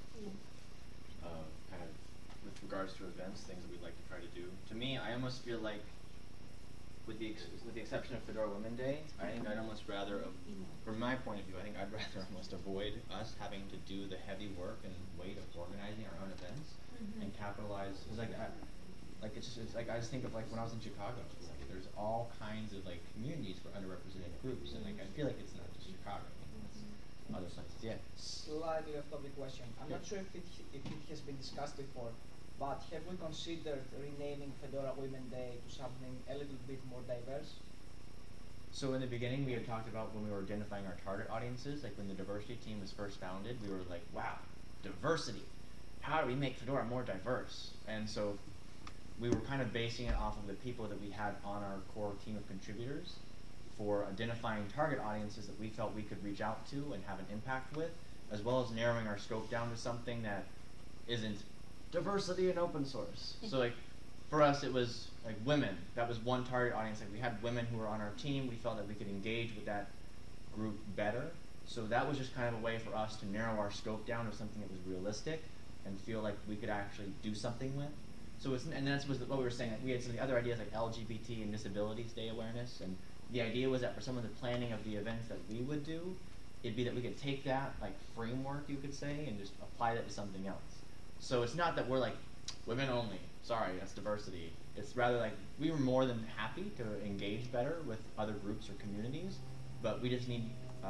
kind of with regards to events, things that we'd like to try to do. To me, I almost feel like, with the exception of Fedora Women Day, I think I'd almost rather, from my point of view, I think I'd rather almost avoid us having to do the heavy work and weight of organizing our own events and capitalize. It's like I just think of like when I was in Chicago, like there's all kinds of like communities for underrepresented groups, and like I feel like it's not just Chicago, it's other places. Yeah. Slightly off topic question. I'm not sure if it has been discussed before, but have we considered renaming Fedora Women Day to something a little bit more diverse? So in the beginning, we had talked about when we were identifying our target audiences, like when the diversity team was first founded, we were like, wow, diversity. How do we make Fedora more diverse? And so we were kind of basing it off of the people that we had on our core team of contributors for identifying target audiences that we felt we could reach out to and have an impact with, as well as narrowing our scope down to something that isn't diversity in open source. So like for us, it was like women. That was one target audience. Like we had women who were on our team. We felt that we could engage with that group better. So that was just kind of a way for us to narrow our scope down to something that was realistic and feel like we could actually do something with. So it's, and that's was what we were saying. Like we had some of the other ideas like LGBT and Disabilities Day awareness, and the idea was that for some of the planning of the events that we would do, it'd be that we could take that like framework, you could say, and just apply that to something else. So it's not that we're like women only. Sorry, that's diversity. It's rather like we were more than happy to engage better with other groups or communities, but we just need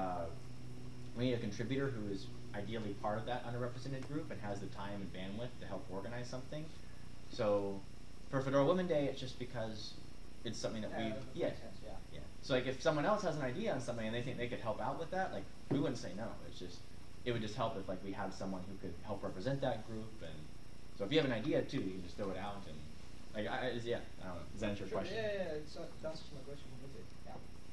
a contributor who is ideally part of that underrepresented group and has the time and bandwidth to help organize something. So for Fedora Women Day, it's just because it's something that we yeah. So like if someone else has an idea on something and they think they could help out with that, like we wouldn't say no. It's just it would just help if like we had someone who could help represent that group. And so if you have an idea too, you can just throw it out and like I don't know. Does that answer your question? Yeah. It's that's my question. Yeah.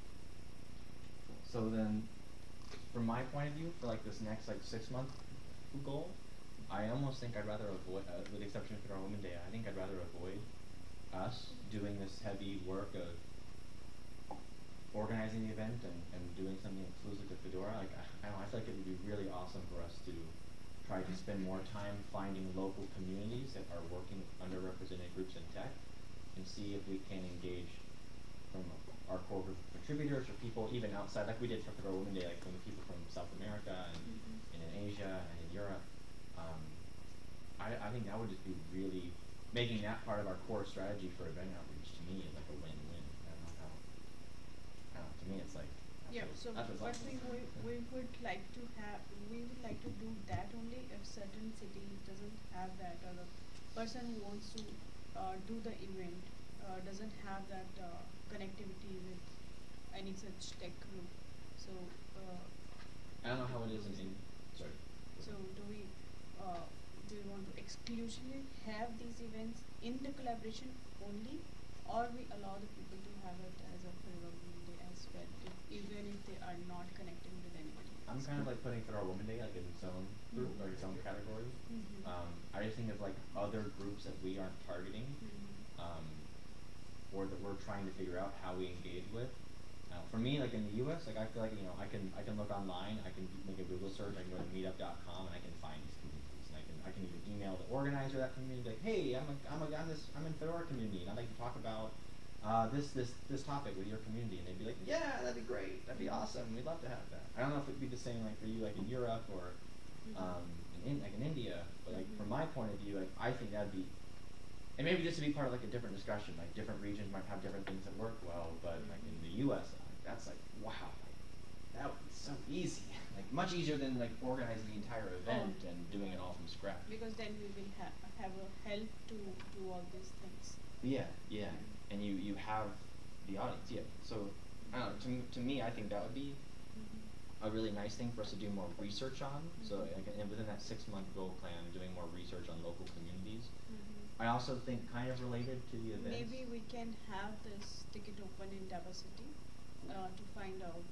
So then, from my point of view, for like this next like 6-month goal, I almost think I'd rather avoid, with the exception of Fedora Women Day, I think I'd rather avoid us doing this heavy work of organizing the event and doing something exclusive to Fedora. Like I don't know, I feel like it would be really awesome for us to try to spend more time finding local communities that are working with underrepresented groups in tech and see if we can engage from our core group of contributors or people even outside, like we did for Fedora Women Day, like from the people from South America and in Asia and in Europe. I think that would just be really making that part of our core strategy for event outreach to me is like a win-win. I don't know how. To me, it's like. Yeah. So what we would like to have, we would like to do that only if certain city doesn't have that, or the person who wants to do the event doesn't have that connectivity with any such tech group. So. I don't know how it is in. Sorry. So do we want to exclusively have these events in the collaboration only, or we allow the people to have it as a Fedora Women Day as well, even if they are not connecting with anybody? I'm kind of like putting Fedora Women Day like in its own group or its own category. I just think of like other groups that we aren't targeting, or that we're trying to figure out how we engage with. For me, like in the U.S., like I feel like I can look online, I can make a Google search, I can go to meetup.com, and I can find these communities, and I can even email the organizer of that community, like, hey, I'm in Fedora community, and I'd like to talk about this topic with your community, and they'd be like, yeah, that'd be great, that'd be awesome, we'd love to have that. I don't know if it'd be the same like for you, like in Europe or in India, but like from my point of view, like I think that'd be. And maybe this would be part of like a different discussion. Like different regions might have different things that work well, but like in the U.S., that's like wow, like, that would be so easy. Like much easier than like organizing the entire event and doing it all from scratch. Because then we will have a help to do all these things. Yeah, yeah, and you have the audience. Yeah, so I don't know. To me, I think that would be a really nice thing for us to do more research on. So like, and within that 6-month goal plan, doing more research on local communities. I also think kind of related to the events. Maybe we can have this ticket open in diversity to find out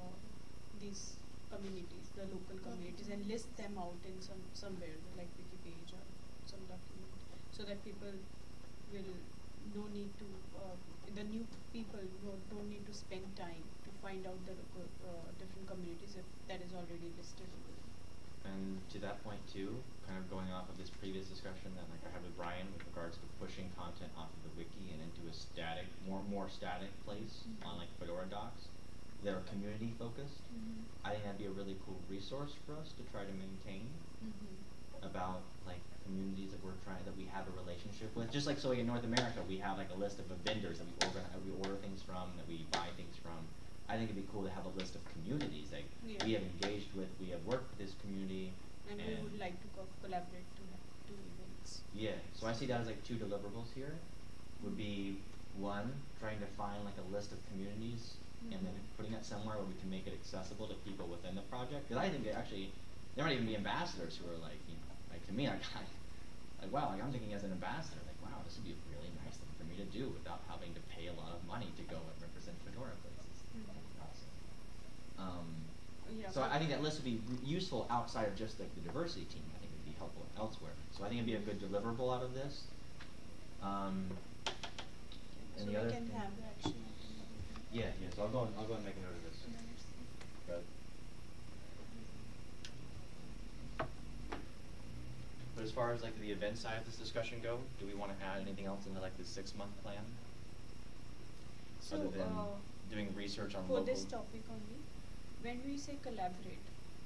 these communities, the local communities, and list them out in somewhere, like wiki page or some document, so that people will no need to the new people don't need to spend time to find out the different communities if that is already listed. And to that point too, kind of going off of this previous discussion that like I had with Brian with regards to pushing content off of the wiki and into a static, more static place on like Fedora docs that are community focused. I think that'd be a really cool resource for us to try to maintain about like communities that we have a relationship with. Just like so like in North America, we have like a list of the vendors that we order things from, that we buy things from. I think it'd be cool to have a list of communities that we have engaged with, we have worked with this community. And we would like to collaborate to have 2 events. Yeah, so I see that as like 2 deliverables here. Would be 1, trying to find like a list of communities and then putting that somewhere where we can make it accessible to people within the project. Because I think there might even be ambassadors who are like, like to me, like wow, like I'm thinking as an ambassador, like wow, this would be a really nice thing for me to do without having to pay a lot of money to go and represent Fedora places. So I think that list would be useful outside of just like the diversity team. I think it would be helpful elsewhere. So I think it'd be a good deliverable out of this. And So the we other can thing, have action. yeah. So I'll go and make a note of this. But as far as like the event side of this discussion go, do we want to add anything else into like the 6-month plan? So Other than doing research on for local. this topic only, when we say collaborate,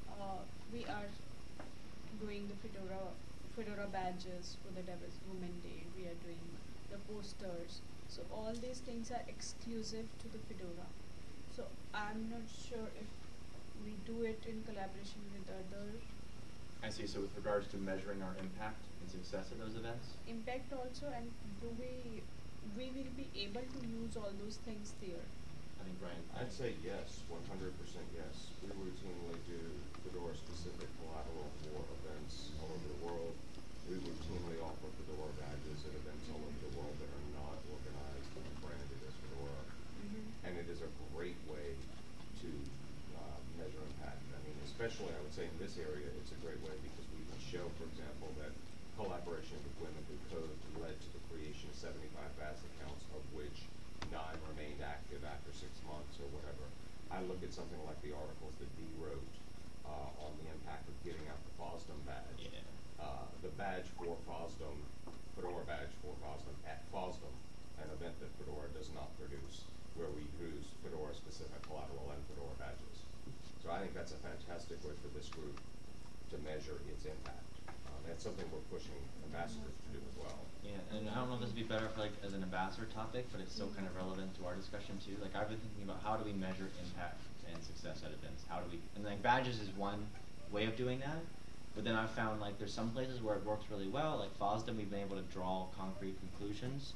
we are doing the Fedora badges for the Diverse Women Day. We are doing the posters. So all these things are exclusive to the Fedora. So I'm not sure if we do it in collaboration with other. I see. So with regards to measuring our impact and success of those events. Impact also, and do we will be able to use all those things there? I think Brian. I'd say yes, 100% yes. We routinely do Fedora-specific collateral for events all over the world. We routinely offer Fedora badges at events all over the world that are not organized and branded as Fedora. And it is a great way to measure impact. I mean, especially I would say in this area, it's a great way because we can show, for example, that collaboration with Women Who Code led to the creation of 75 FAST accounts, of which 9 remained active after 6 months or whatever. I look at something like the articles that Dee wrote on the impact of giving out the FOSDEM badge. Yeah. The badge for FOSDEM, Fedora badge for FOSDEM at FOSDEM, an event that Fedora does not produce, where we use Fedora-specific collateral and Fedora badges. So I think that's a fantastic way for this group to measure its impact. That's something we're pushing ambassadors to do as well. Yeah, and I don't know if this would be better for like as an ambassador topic, but it's still kind of relevant to our discussion too. Like I've been thinking about how do we measure impact and success at events? How do we, and like badges is one way of doing that, but then I've found like there's some places where it works really well, like FOSDEM we've been able to draw concrete conclusions,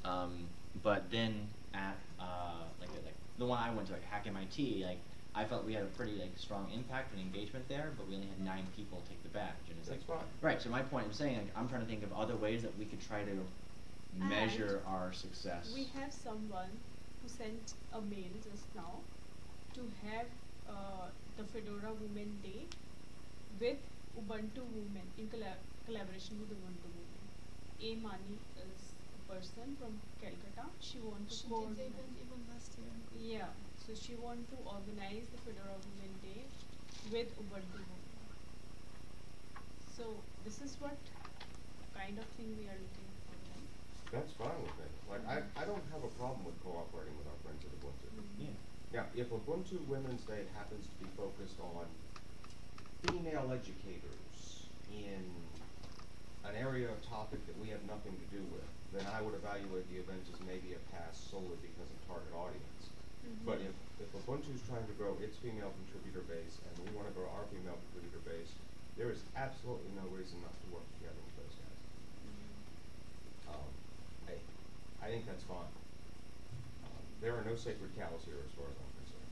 but then at like the one I went to, like Hack MIT, like I felt we had a pretty like strong impact and engagement there, but we only had 9 people take the badge, and it's That's like fine. right. So my point I'm saying, like, I'm trying to think of other ways that we could try to measure our success. We have someone who sent a mail just now to have the Fedora Fedora Women Day with Ubuntu Women in collaboration with Ubuntu Women. A Mani is a person from Calcutta. She wants to She did the event even last year. yeah, so she wants to organize the Fedora Women Day with Ubuntu Women. So this is what kind of thing we are looking for. Right? That's fine with me. Like, I don't have a problem with cooperating with our friends at Ubuntu. Yeah. Now, if Ubuntu Women's Day happens to be focused on female educators in an area of topic that we have nothing to do with, then I would evaluate the event as maybe a pass solely because of target audience. But if Ubuntu's trying to grow its female contributor base and we want to grow our female contributor base, there is absolutely no reason not to work together with those guys. I think that's fine. There are no sacred cows here as far as I'm concerned.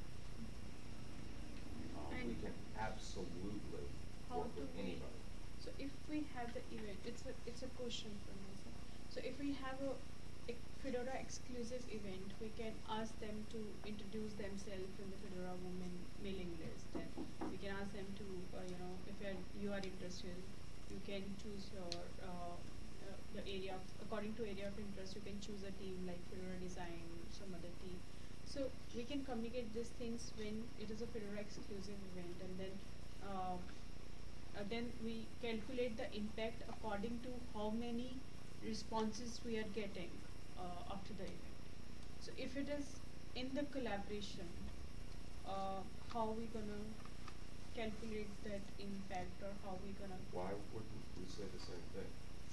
We And can absolutely how work do with we- anybody. So if we have the event, it's a question for myself. So if we have a Fedora exclusive event, we can ask them to introduce themselves in the Fedora Women mailing list, and we can ask them to, if you are interested, you can choose your the area according to area of interest. You can choose a team like Fedora Design, some other team. So we can communicate these things when it is a Fedora exclusive event, and then we calculate the impact according to how many responses we are getting after the event. So if it is in the collaboration, how we gonna calculate that impact, or how we gonna? Why wouldn't we say the same thing?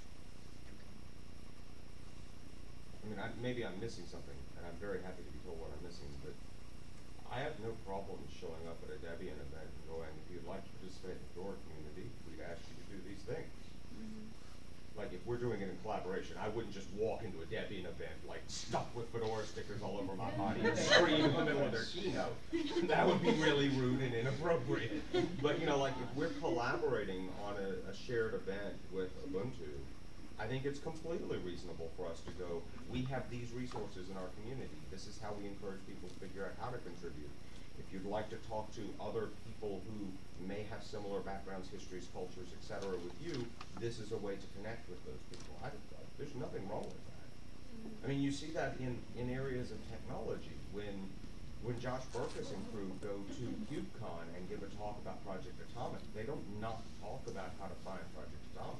I mean, maybe I'm missing something, and I'm very happy to be told what I'm missing, but I have no problem showing up at a Debian event and going, if you'd like to participate in the Fedora community, we'd ask you to do these things. Like, if we're doing it in collaboration, I wouldn't just walk into a Debian event, like, stuck with Fedora stickers all over my body and scream in the middle of their keynote. That would be really rude and inappropriate. But, like, if we're collaborating on a shared event with Ubuntu, I think it's completely reasonable for us to go, we have these resources in our community. This is how we encourage people to figure out how to contribute. If you'd like to talk to other people who may have similar backgrounds, histories, cultures, etc. with you, this is a way to connect with those people. There's nothing wrong with that. I mean, you see that in areas of technology. When Josh Burkus and crew go to KubeCon and give a talk about Project Atomic, they don't not talk about how to find Project Atomic.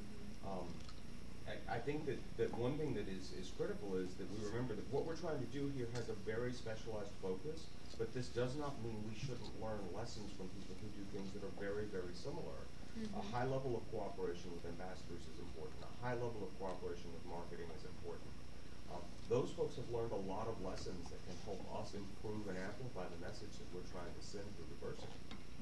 I think that one thing that is critical is that we remember that what we're trying to do here has a very specialized focus, but this does not mean we shouldn't learn lessons from people who do things that are very, very similar. A high level of cooperation with ambassadors is important. A high level of cooperation with marketing is important. Those folks have learned a lot of lessons that can help us improve and amplify the message that we're trying to send through diversity.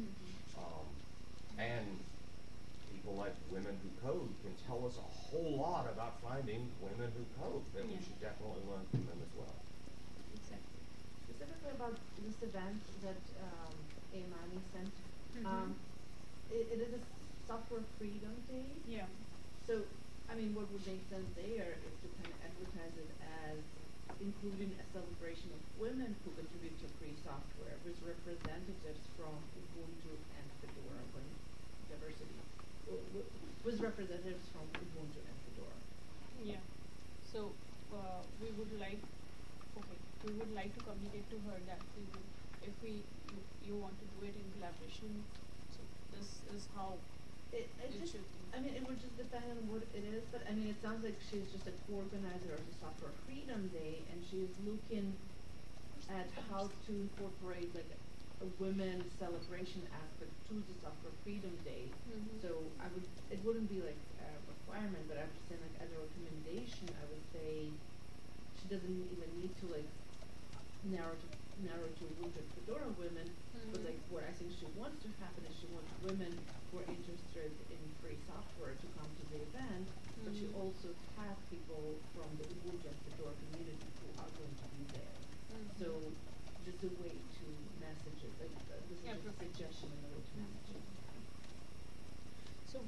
And people like Women Who Code can tell us a whole lot about finding women who code that we should definitely learn from them as well. Exactly. Specifically about this event that Amani sent, it is a Software Freedom Day. Yeah. So, I mean, what would make sense there is to kind of advertise it as including a celebration of women who contribute to free software with representatives from Ubuntu and Fedora when diversity, with representatives from Ubuntu and Fedora. Yeah. So we would like to communicate to her that we would, if you want to do it in collaboration, so this is how It just, should be. I mean, it would just depend on what it is, but I mean, it sounds like she's just a co-organizer of the Software Freedom Day, and she's looking at how to incorporate like a women's celebration aspect to the Software Freedom Day. So it wouldn't be like a requirement, but I'm just saying like as a recommendation, I would say she doesn't even need to like narrow to Ubuntu and Fedora women, but like what I think she wants to happen is she wants women who are interested in free software to come to the event, but she also has people from the Ubuntu and Fedora community who are going to be there. So just a way to message it, like this is just a perfect. suggestion in the way to message it. So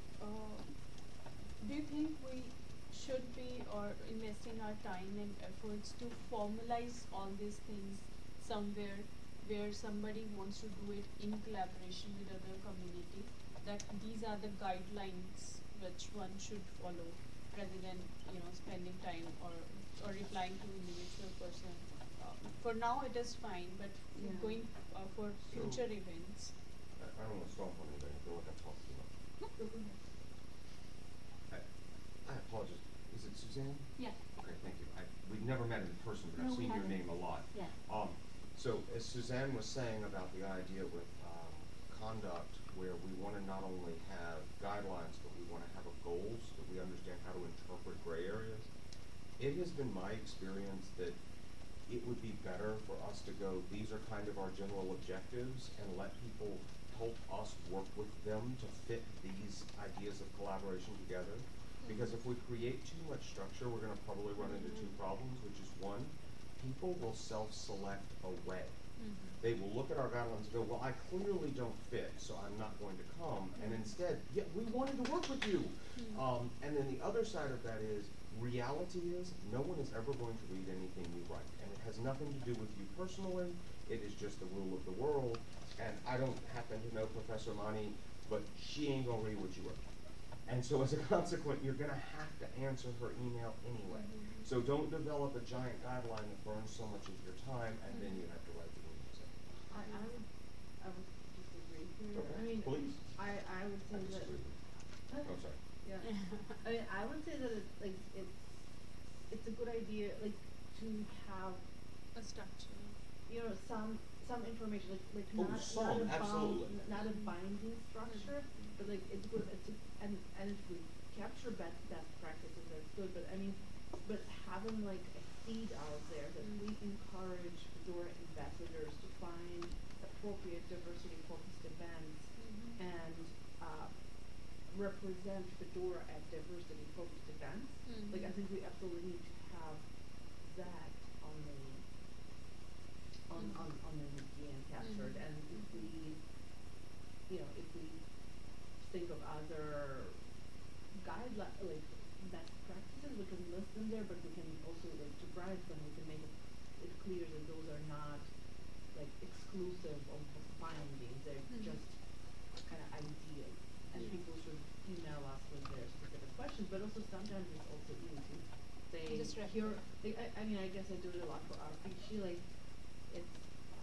do you think we should be investing our time and efforts to formalize all these things somewhere where somebody wants to do it in collaboration with other community, that these are the guidelines which one should follow rather than spending time or replying to individual person. For now it is fine, but Yeah. going for future events. I don't want to stomp on anything, I feel like I've talked too much. I apologize, is it Suzanne? Yeah. Okay, thank you. We've never met in person, but No, I've we seen your haven't. name a lot. Yeah. So as Suzanne was saying about the idea with conduct, where we want to not only have guidelines, but we want to have a goals, that we understand how to interpret gray areas. It has been my experience that it would be better for us to go, these are kind of our general objectives, and let people help us work with them to fit these ideas of collaboration together. Because if we create too much structure, we're gonna probably run into two problems, which is one, people will self-select away. They will look at our guidelines and go, well, I clearly don't fit, so I'm not going to come. And instead, yeah, we wanted to work with you. And then the other side of that is, reality is, no one is ever going to read anything you write. And it has nothing to do with you personally, it is just the rule of the world. And I don't happen to know Professor Mani, but she ain't gonna read what you wrote. And so as a consequence, you're gonna have to answer her email anyway. So don't develop a giant guideline that burns so much of your time, and then you have to write the emails. I would disagree here. Okay, I mean, please. I would I say that. disagree with you. Oh, sorry. Yeah. I mean, I would say that it's a good idea, like, to have, A structure. some information, like Oh, not some, a absolutely. not a binding structure, but like it's good. And if we capture best practices, that's good. But I mean, but having like a seed out there that we encourage Fedora ambassadors to find appropriate diversity-focused events and represent Fedora at diversity-focused events. Like I think we absolutely need to have that on the median captured. And if we think of other guidelines, like best practices, we can list them there, but we can also, like, to Brian's point, we can make it clear that those are not like exclusive of findings, they're just kind of ideas. And people should email us with their specific questions, but also sometimes it's also easy to say, Just here, like, I mean, I guess I do it a lot for our she like, it's,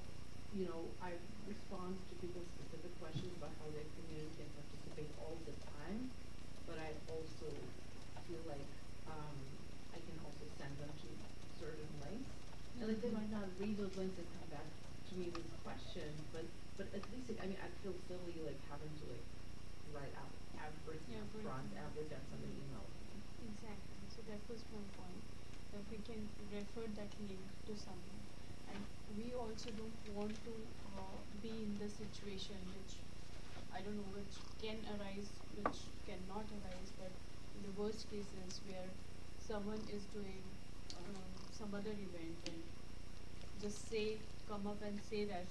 I respond to people's specific questions about how their community can participate all the time, but I also feel like, I can also send them to certain links. And like they might not read those links and come back to me with questions, but at least, like, I mean, I feel silly like having to like write out everything front every time somebody emails me. Exactly. So that was one point, that we can refer that link to someone. And we also don't want to be in the situation which, I don't know, which can arise, which cannot arise, but in the worst cases where someone is doing some other event and just come up and say that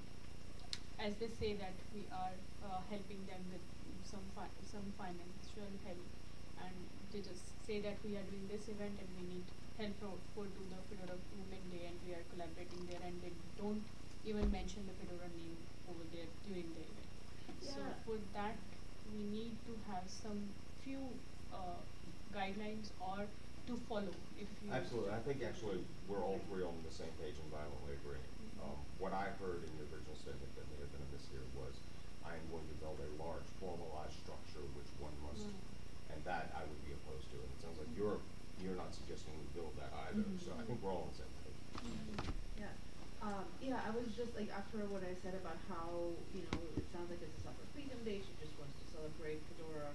as they say that we are helping them with some financial help, and they just say that we are doing this event and we need help for do the Fedora Women Day and we are collaborating there, and they don't even mention the Fedora name over there during the event. So Yeah. for that we need to have some few guidelines or to follow if you Absolutely, I think actually we're all three on the same page and violently agreeing. What I heard in your original statement that may have been amiss here was, I am going to build a large formalized structure which one must, and that I would be opposed to. And it sounds like you're not suggesting we build that either, so I think we're all on the same page. Yeah. I was just like, after what I said about how, it sounds like it's a summer freedom day, she just wants to celebrate Fedora,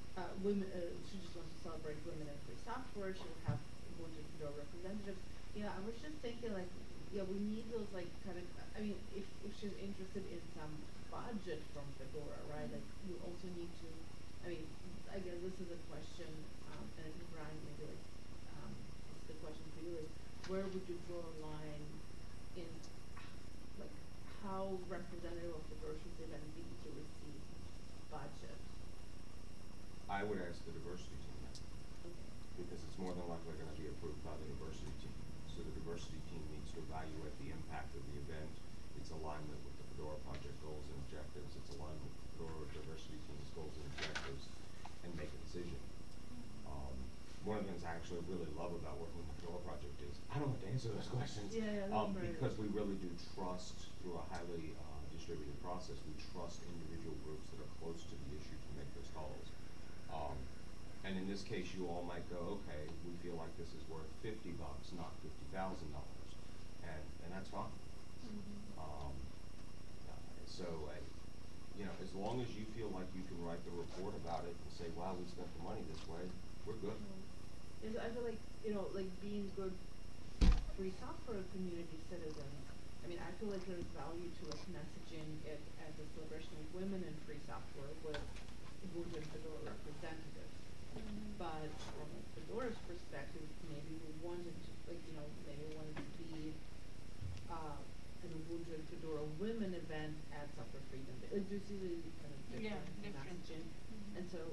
she just wants to celebrate women in free software, she'll have a bunch of Fedora representatives. I was just thinking like, we need those like kind of, I mean, if she's interested in some budget from Fedora, right, like we also need to, I mean, I guess this is a question, and I think Brian maybe like, this is the question for you, like, where would you draw a line in, like, how representative of Fedora should the event be to receive budget? I would ask the diversity team that, because it's more than likely gonna be approved by the diversity team. So the diversity team needs to evaluate the impact of the event It's alignment with the Fedora project goals and objectives. It's alignment with the Fedora diversity team's goals and objectives, and make a decision. One of the things I actually really love about working with the Fedora project is I don't have to answer those questions. Because we really do trust through a highly distributed process. We trust individual groups that are close to the issue to make those calls. And in this case, you all might go, okay, we feel like this is worth $50, not $50,000, and that's fine. You know, as long as you feel like you can write the report about it and say, wow, we spent the money this way, we're good. Yes, I feel like, you know, like being good free software community citizens, I mean, I feel like there's value to us messaging it as a celebration of women in free software with Ubuntu and Fedora representatives. But from a Fedora's perspective, maybe we wanted to, like, you know, maybe we wanted to be an Ubuntu and Fedora women event at Software Freedom Day. Like, do you see the kind of different messaging? And so,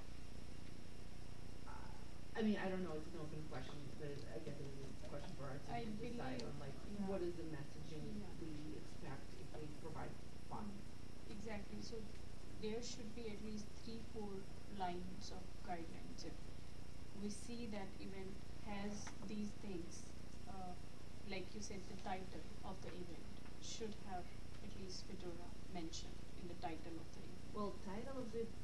I mean, I don't know, it's an open question, but I guess it is a question for our team to decide on, like, what is the messaging we expect if we provide funds. Exactly. So there should be at least 3-4 lines of guidelines. If we see that event has these things, like you said, the title of the event should have at least Fedora mentioned in the title of the event. Well, title of it,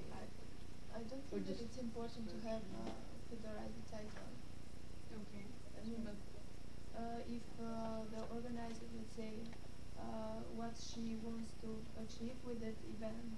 I don't Or think that just it's important to have Fedora as a title. Okay. I mean, but if the organizer would say what she wants to achieve with that event,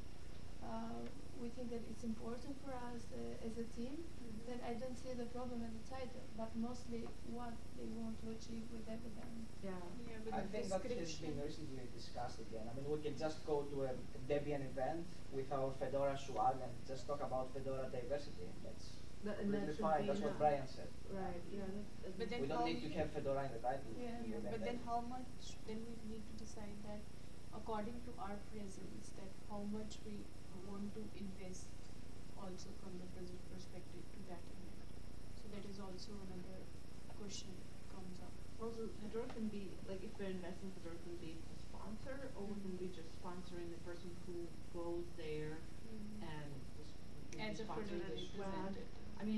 we think that it's important for us as a team, then I don't see the problem in the title, but mostly what they want to achieve with that event. yeah. Yeah, with I the think that has been description. recently discussed again. I mean, we can just go to a Debian event with our Fedora swag and just talk about Fedora diversity. That's And that completely should fine. be That's what enough. Brian said. Right, yeah, that's But then We don't how need to we- have Fedora in the title. Yeah. of the Yeah, event but then title. how much, then we need to decide that according to our presence, that how much we want to invest also from the present perspective to that event. So that is also another question that comes up. Also, Fedora can be, like, if we're investing, Fedora can be a sponsor, or we can be just sponsoring the person who goes there and just As a sponsoring Fedora the swag. representative.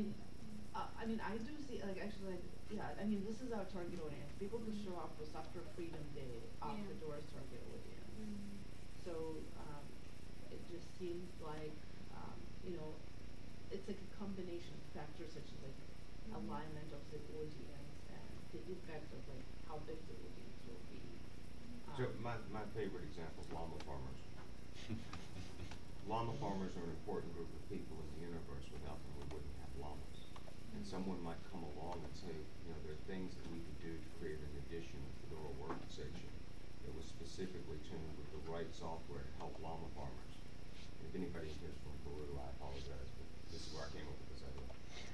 I mean, I do see, like, actually, like, yeah, I mean, this is our target audience. People who show up for Software Freedom Day are Yeah. Fedora's target audience. So, it just seems like, you know, it's like a combination of factors such as, like, alignment of the audience and the effect of, like, how big the audience will be. So my favorite example is llama farmers. Llama farmers are an important group of people in the universe. Without them, we wouldn't have llamas. And someone might come along and say, you know, there are things that we could do to create an addition of Fedora workstation that was specifically tuned with the right software to help llama farmers. And if anybody here is from Peru, I apologize, but this is where I came up with this idea.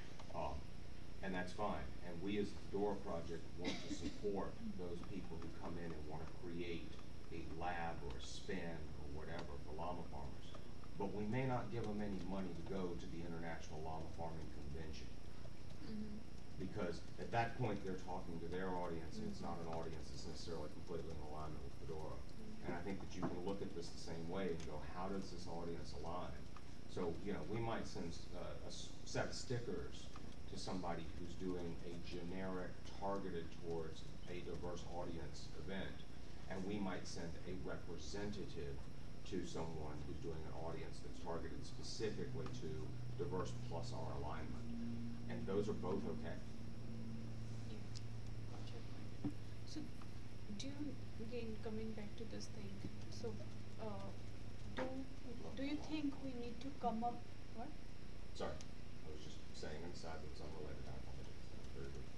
And that's fine. And we as the Fedora project want to support those people who come in and want to create a lab or a spin or whatever for llama farmers. But we may not give them any money to go to the International Llama Farming Convention. Because at that point, they're talking to their audience, and it's not an audience that's necessarily completely in alignment with Fedora. And I think that you can look at this the same way and go, how does this audience align? So, you know, we might send a set of stickers to somebody who's doing a generic targeted towards a diverse audience event, and we might send a representative to someone who's doing an audience that's targeted specifically to diverse plus our alignment. And those are both okay. Yeah, got your point. So, again, coming back to this thing, so, do you think we need to come up, what? Sorry, I was just saying inside that it's unrelated. I apologize. Very good.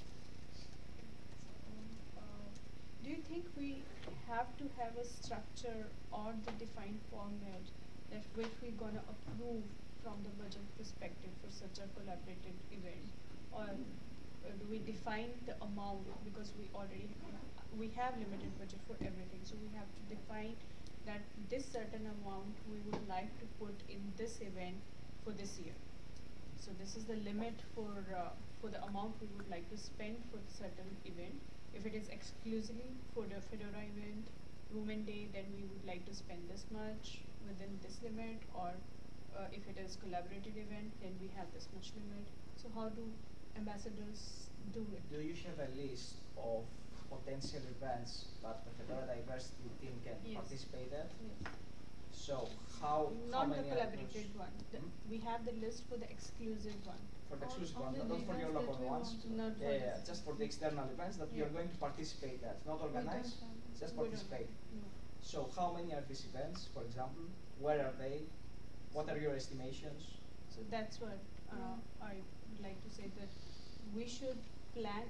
Do you think we have to have a structure or the defined format that which we're gonna approve from the budget perspective for such a collaborative event? Or do we define the amount because we have limited budget for everything, so we have to define that this certain amount we would like to put in this event for this year. So this is the limit for the amount we would like to spend for the certain event. If it is exclusively for the Fedora event, Women Day, then we would like to spend this much within this limit, or if it is collaborative event, then we have this much limit. So how do ambassadors do it? Do you have a list of potential events that the Fedora Diversity team can Yes. participate at? Yes. So how Not the many are collaborative those? one. We have the list for the exclusive one. For the All- exclusive all one, the not for your events local that we ones. want to- Not for Yeah, this. just for the external events that you're Yeah. going to participate at, not We don't organize, have- just We don't participate. know. No. So how many are these events, for example? Where are they? What are your estimations? So that's what I would like to say, that we should plan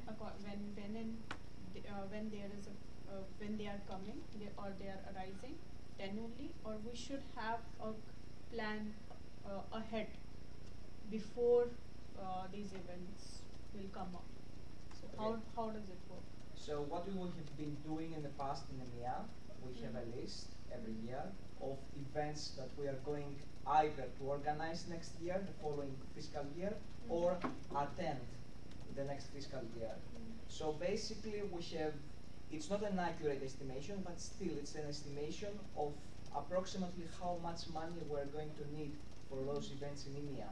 when there is a when they are coming or they are arising, then only, or we should have a plan ahead before these events will come up. So Okay. how does it work? So what we will have been doing in the past in EMEA, we have a list every year of events that we are going either to organize next year, the following fiscal year, or attend the next fiscal year. So basically we have, it's not an accurate estimation, but still it's an estimation of approximately how much money we're going to need for those events in EMEA.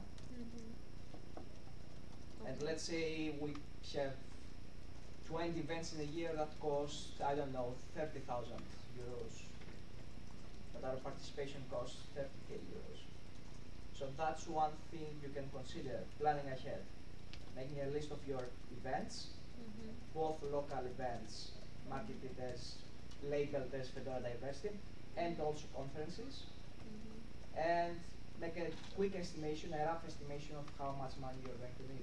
And let's say we have 20 events in a year that cost, I don't know, 30,000 euros. But our participation costs 30k euros. So that's one thing you can consider, planning ahead. Making a list of your events, both local events, marketed as, labeled as Fedora Diversity, and also conferences. And make a quick estimation, a rough estimation of how much money you're going to need.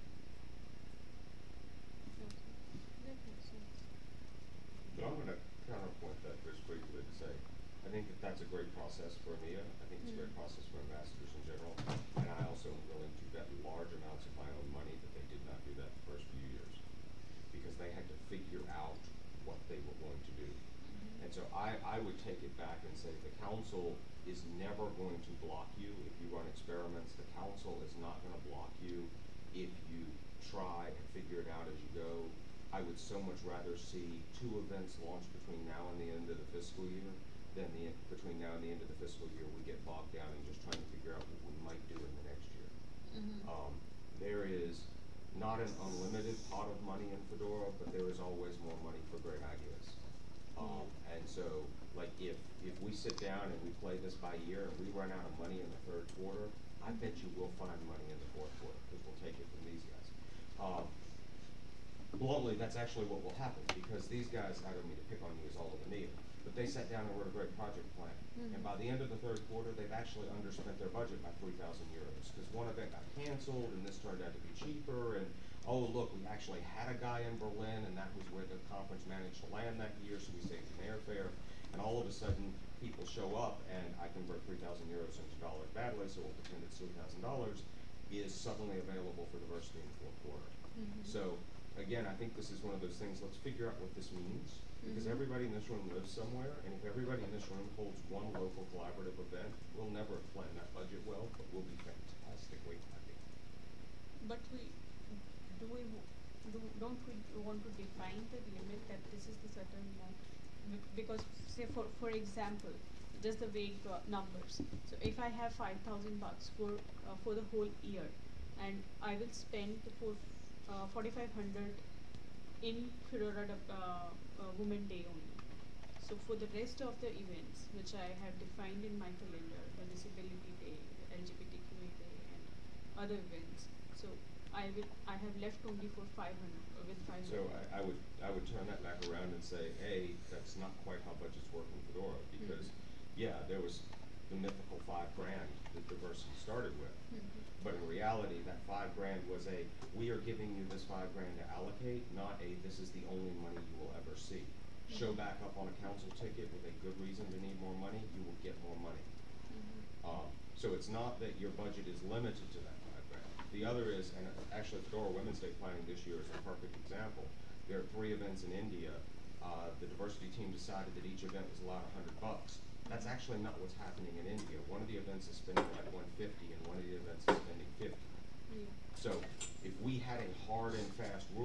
That makes sense. But I'm going to counterpoint that just briefly to say, I think that that's a great process for EMEA. I think it's a great process for ambassadors in general. And I also am willing to bet large amounts of my own money that they did not do that the first few years, because they had to figure out what they were going to do. And so I would take it back and say the council is never going to block you if you run experiments. The council is not going to block you if you try and figure it out as you go. I would so much rather see 2 events launched between now and the end of the fiscal year than between now and the end of the fiscal year we get bogged down in just trying to figure out what we might do in the next year. There is not an unlimited pot of money in Fedora, but there is always more money for great ideas. And so, like, if we sit down and we play this by year and we run out of money in the 3rd quarter, I bet you we'll find money in the 4th quarter because we'll take it from these guys. Bluntly, that's actually what will happen, because these guys, I don't mean to pick on you as all of the Anita, but they sat down and wrote a great project plan. And by the end of the 3rd quarter, they've actually underspent their budget by 3,000 euros, because one event got canceled and this turned out to be cheaper, and oh look, we actually had a guy in Berlin and that was where the conference managed to land that year, so we saved an airfare, and all of a sudden people show up and I convert 3,000 euros into dollars badly, so we'll pretend it's $3,000, is suddenly available for diversity in the 4th quarter. So again, I think this is one of those things, let's figure out what this means, because everybody in this room lives somewhere, and if everybody in this room holds one local collaborative event, we'll never have planned that budget well, but we'll be fantastically happy. But don't we want to define the limit that this is the certain amount? Because say for example, just the vague numbers. So if I have 5,000 bucks for the whole year, and I will spend for 4,500 in Fedora Women Day only. So for the rest of the events which I have defined in my calendar, the Disability Day, the LGBTQA Day, and other events, so I have left only for 500 with 500. So I would turn that back around and say, A, that's not quite how budgets work in Fedora, because yeah, there was the mythical $5,000 that diversity started with. But in reality, that $5,000 was a, we are giving you this $5,000 to allocate, not a, this is the only money you will ever see. Show back up on a council ticket with a good reason to need more money, you will get more money. So it's not that your budget is limited to that $5,000. The other is, and actually Fedora Women's Day planning this year is a perfect example. There are 3 events in India. The diversity team decided that each event was allowed $100. That's actually not what's happening in India. One of the events is spending like 150, and one of the events is spending 50. So if we had a hard and fast rule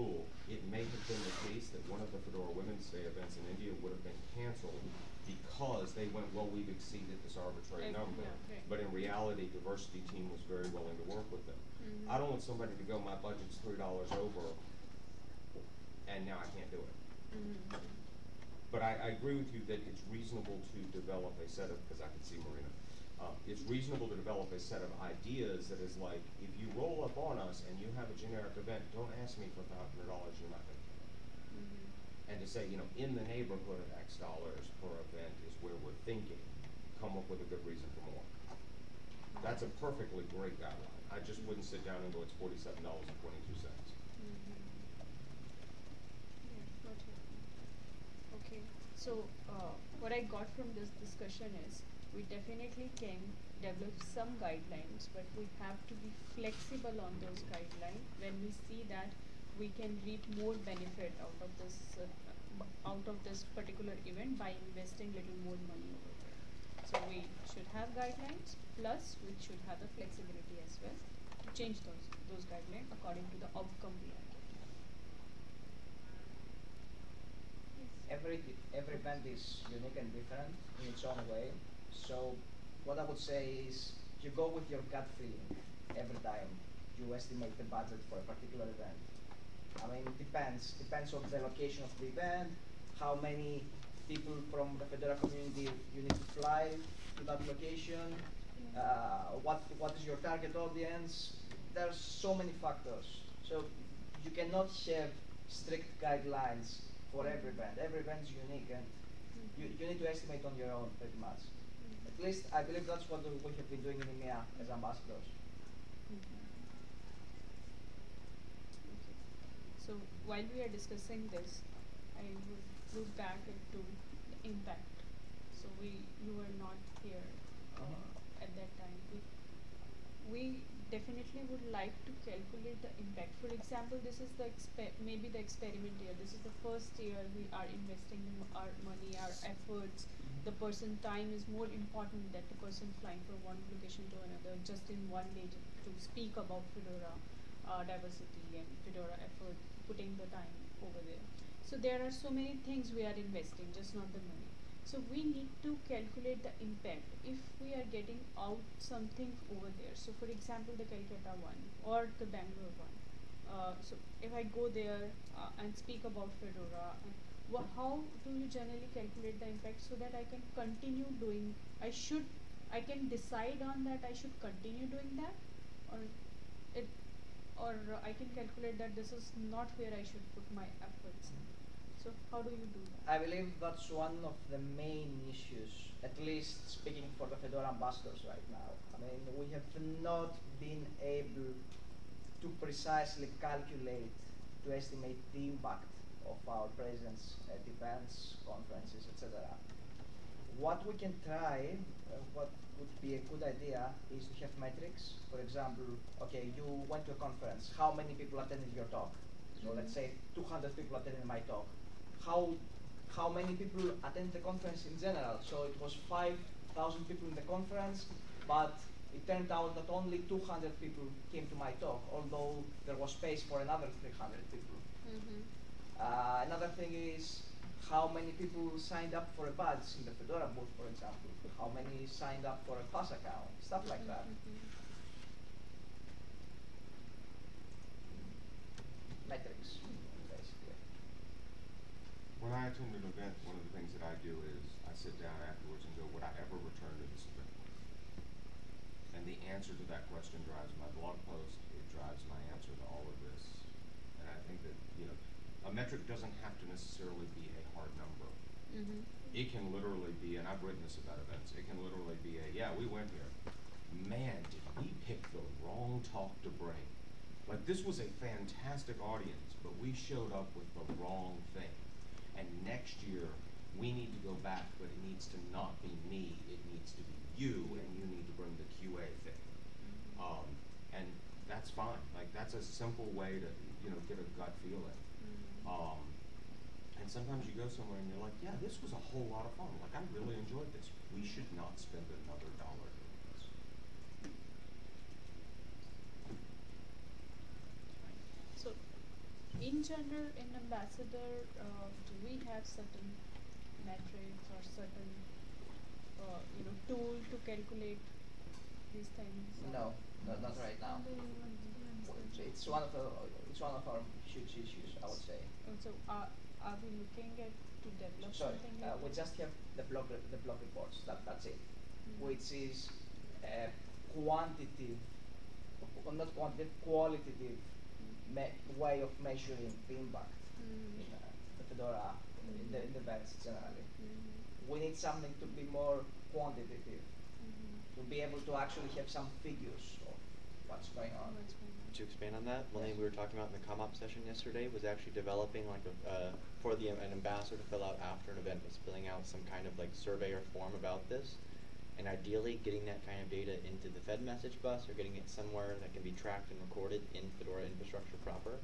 it may have been the case that one of the Fedora Women's Day events in India would have been canceled because they went, well, we've exceeded this arbitrary number. Yeah, right. But in reality, diversity team was very willing to work with them. Mhm. I don't want somebody to go, my budget's $3 over, and now I can't do it. Mhm. But I agree with you that it's reasonable to develop a set of, because I can see Marina, it's reasonable to develop a set of ideas that is like, if you roll up on us and you have a generic event, don't ask me for $500, you're not going to get it. Mhm. And to say, you know, in the neighborhood of X dollars per event is where we're thinking, come up with a good reason for more. That's a perfectly great guideline. I just wouldn't sit down and go, it's $47.22. Mhm. Yeah, got it. Okay, so what I got from this discussion is we definitely can develop some guidelines, but we have to be flexible on those guidelines when we see that we can reap more benefit out of this particular event by investing little more money over there. So we should have guidelines, plus we should have the flexibility as well to change those guidelines according to the outcome we are getting. Every band is unique and different in its own way. So what I would say is you go with your gut feeling every time you estimate the budget for a particular event. I mean, it depends on the location of the event, how many people from the Fedora community you need to fly to that location, what is your target audience. There's so many factors. So you cannot have strict guidelines for every event. Every event is unique, and you need to estimate on your own pretty much. At least I believe that's what we have been doing in EMEA as ambassadors. So while we are discussing this, I would look back into the impact. So you were not here at that time. We definitely would like to calculate the impact. For example, this is the maybe the experiment year. This is the first year we are investing in our money, our efforts. The person time is more important than the person flying from one location to another just in one day to speak about Fedora diversity and Fedora effort, putting the time over there. So there are so many things we are investing, just not the money. So we need to calculate the impact if we are getting out something over there. So for example, the Calcutta one or the Bangalore one. So if I go there and speak about Fedora, how do you generally calculate the impact so that I can continue doing? I can decide on that I should continue doing that, or it, or I can calculate that this is not where I should put my efforts in. So how do you do that? I believe that's one of the main issues, at least speaking for the Fedora ambassadors right now. I mean, we have not been able to precisely calculate, to estimate the impact of our presence at events, conferences, etc. What we can try, what would be a good idea, is to have metrics. For example, okay, you went to a conference, how many people attended your talk? So let's say 200 people attended my talk. How many people attended the conference in general? So it was 5,000 people in the conference, but it turned out that only 200 people came to my talk, although there was space for another 300 people. Another thing is how many people signed up for a badge in the Fedora booth, for example. How many signed up for a pass account, stuff like that. Metrics, basically. When I attend an event, one of the things that I do is I sit down afterwards and go, would I ever return to this event? And the answer to that question drives my blog post, it drives my answer to all of this. And I think that, you know, a metric doesn't have to necessarily be a hard number. It can literally be, and I've written this about events, it can literally be a, yeah, we went here. Man, did we pick the wrong talk to bring. Like, this was a fantastic audience, but we showed up with the wrong thing. And next year, we need to go back, but it needs to not be me, it needs to be you, and you need to bring the QA thing. And that's fine. Like, that's a simple way to, you know, get a gut feeling. And sometimes you go somewhere and you're like, yeah, this was a whole lot of fun. Like, I really enjoyed this. We should not spend another dollar doing this. So in general, in Ambassador, do we have certain metrics or certain, tool to calculate these things? No, not right now. It's one of our huge issues, I would say. So are we looking at to develop Sorry, something like we that? just have the block reports. That's it, Mm. which is quantitative, not quantitative, qualitative way of measuring the impact Mm. in the Fedora in the events generally. Mm. We need something to be more quantitative, Mhm. to be able to actually have some figures of what's going on. What's going on? To expand on that, one Yes. thing we were talking about in the come-up session yesterday was actually developing like for an ambassador to fill out after an event, was filling out some kind of like survey or form about this, and ideally getting that kind of data into the Fed message bus or getting it somewhere that can be tracked and recorded in Fedora infrastructure proper.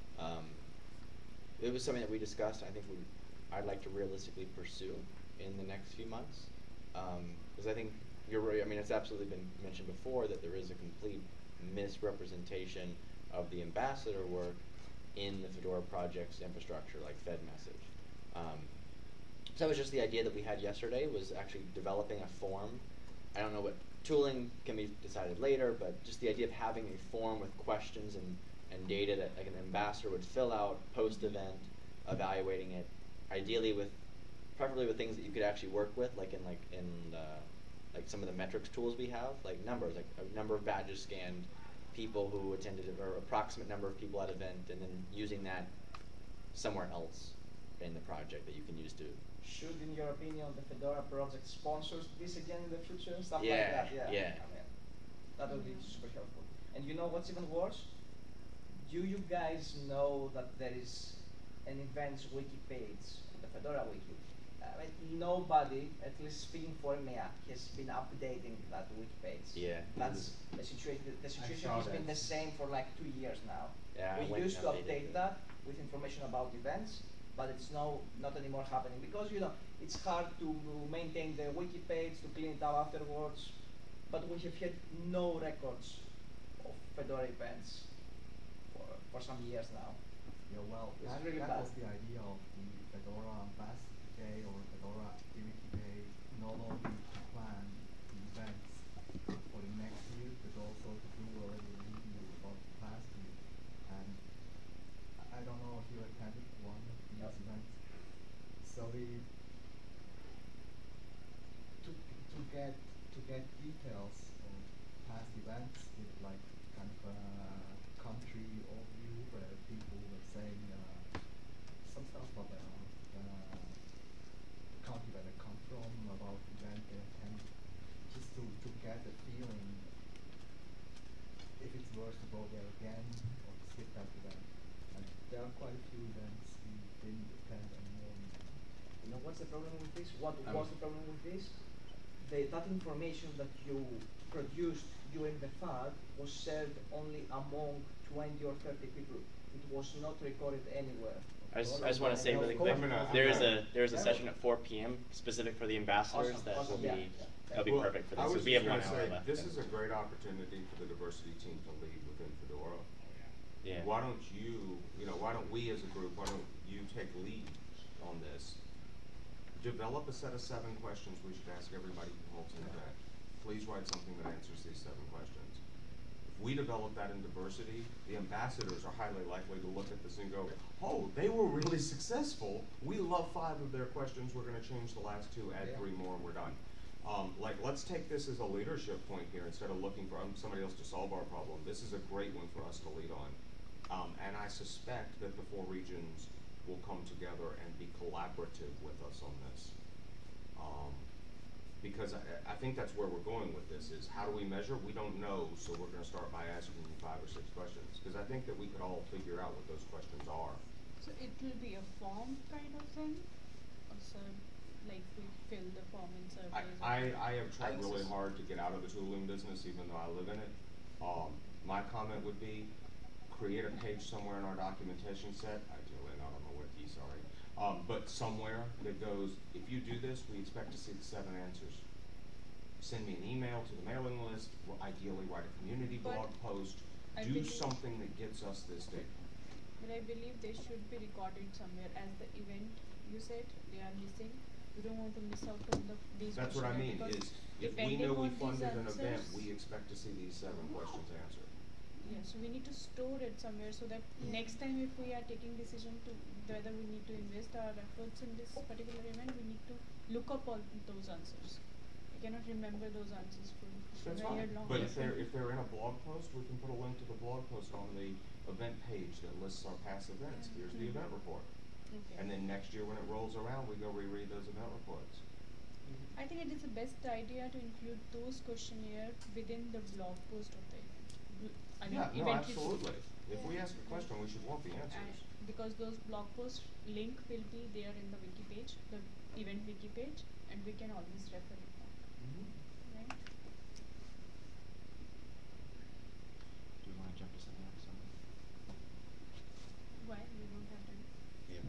It was something that we discussed. I think I'd like to realistically pursue in the next few months, because I think you're right. I mean, it's absolutely been mentioned before that there is a complete misrepresentation of the ambassador work in the Fedora project's infrastructure, like Fed message. So that was just the idea that we had yesterday, was actually developing a form. I don't know what tooling can be decided later, but just the idea of having a form with questions and data that like an ambassador would fill out post-event, evaluating it, ideally preferably with things that you could actually work with, like like some of the metrics tools we have, like numbers, like a number of badges scanned, people who attended, or approximate number of people at event, and then using that somewhere else in the project that you can use to. Should, in your opinion, the Fedora project sponsors this again in the future? Stuff like Yeah, that, yeah. I mean, that would be super helpful. And you know what's even worse? Do you guys know that there is an events wiki page, the Fedora wiki? I mean, nobody, at least speaking for EMEA, has been updating that wiki page. Yeah. That's the situation. The situation saw has been that. the same for like 2 years now. Yeah, I We went used and to updated update it. that with information about events, but it's not anymore happening because it's hard to maintain the wiki page, to clean it up afterwards. But we have had no records of Fedora events for some years now. Yeah, well, It's that, really that bad. was the idea of the Fedora Ambassador Day or Fedora Activity Day, not only to plan the events for the next year, but also to do a little review about the past year. And I don't know if you attended one of these Yep. events. So to get details of past events with like kind of a country overview where people were saying some stuff about the country where they come from, about the event they attend, just to get a feeling if it's worth to go there again or to skip that event. And there are quite a few events we didn't attend anymore. You know what's the problem with this? What was the problem with this? That information that you produced during the FAD was shared only among 20 or 30 people. It was not recorded anywhere. I just want to say really quick, there's a session at 4 p.m. specific for the ambassadors Awesome, that awesome, will yeah, be yeah. that'll be Well, perfect for I this. was So we have just 1 gonna hour say, left. this is a great opportunity for the diversity team to lead within Fedora. Yeah. Why don't why don't we as a group, why don't you take lead on this? Develop a set of 7 questions we should ask everybody who holds an event. Please write something that answers these 7 questions. If we develop that in diversity, the ambassadors are highly likely to look at this and go, oh, they were really successful. We love 5 of their questions. We're going to change the last 2, add Yeah. 3 more, and we're done. Let's take this as a leadership point here instead of looking for somebody else to solve our problem. This is a great one for us to lead on. And I suspect that the 4 regions will come together and be collaborative with us on this. Because I think that's where we're going with this, is how do we measure? We don't know, so we're going to start by asking 5 or 6 questions. Because I think that we could all figure out what those questions are. So it will be a form kind of thing? Or so, like we fill the form in surveys? I have tried I really just- hard to get out of the tooling business, even though I live in it. My comment would be, create a page somewhere in our documentation set, ideally not on the wiki, sorry, but somewhere that goes, if you do this, we expect to see the 7 answers. Send me an email to the mailing list, ideally write a community But blog post, I do believe- something that gets us this data. But I believe they should be recorded somewhere as the event you said they are missing. We don't want to miss out on these That's what I mean, questionnaire is because if we depending know we on these funded an event, answers- we expect to see these 7 questions answered. Yeah, so we need to store it somewhere so that Yeah. next time if we are taking decision to whether we need to invest our efforts in this particular event, we need to look up all those answers. I cannot remember those answers for That's very fine, long. but if they're in a blog post, we can put a link to the blog post on the event page that lists our past events. Yeah. Here's the event report. Okay. And then next year when it rolls around, we go reread those event reports. I think it is the best idea to include those questionnaire within the blog post of the event. I mean, Yeah, no, event report. absolutely. If we ask a question, we should want the And answers. because those blog post link will be there in the wiki page, the event wiki page, and we can always refer it back, right? Do you want to jump to something else? Why? We don't have time. Yeah.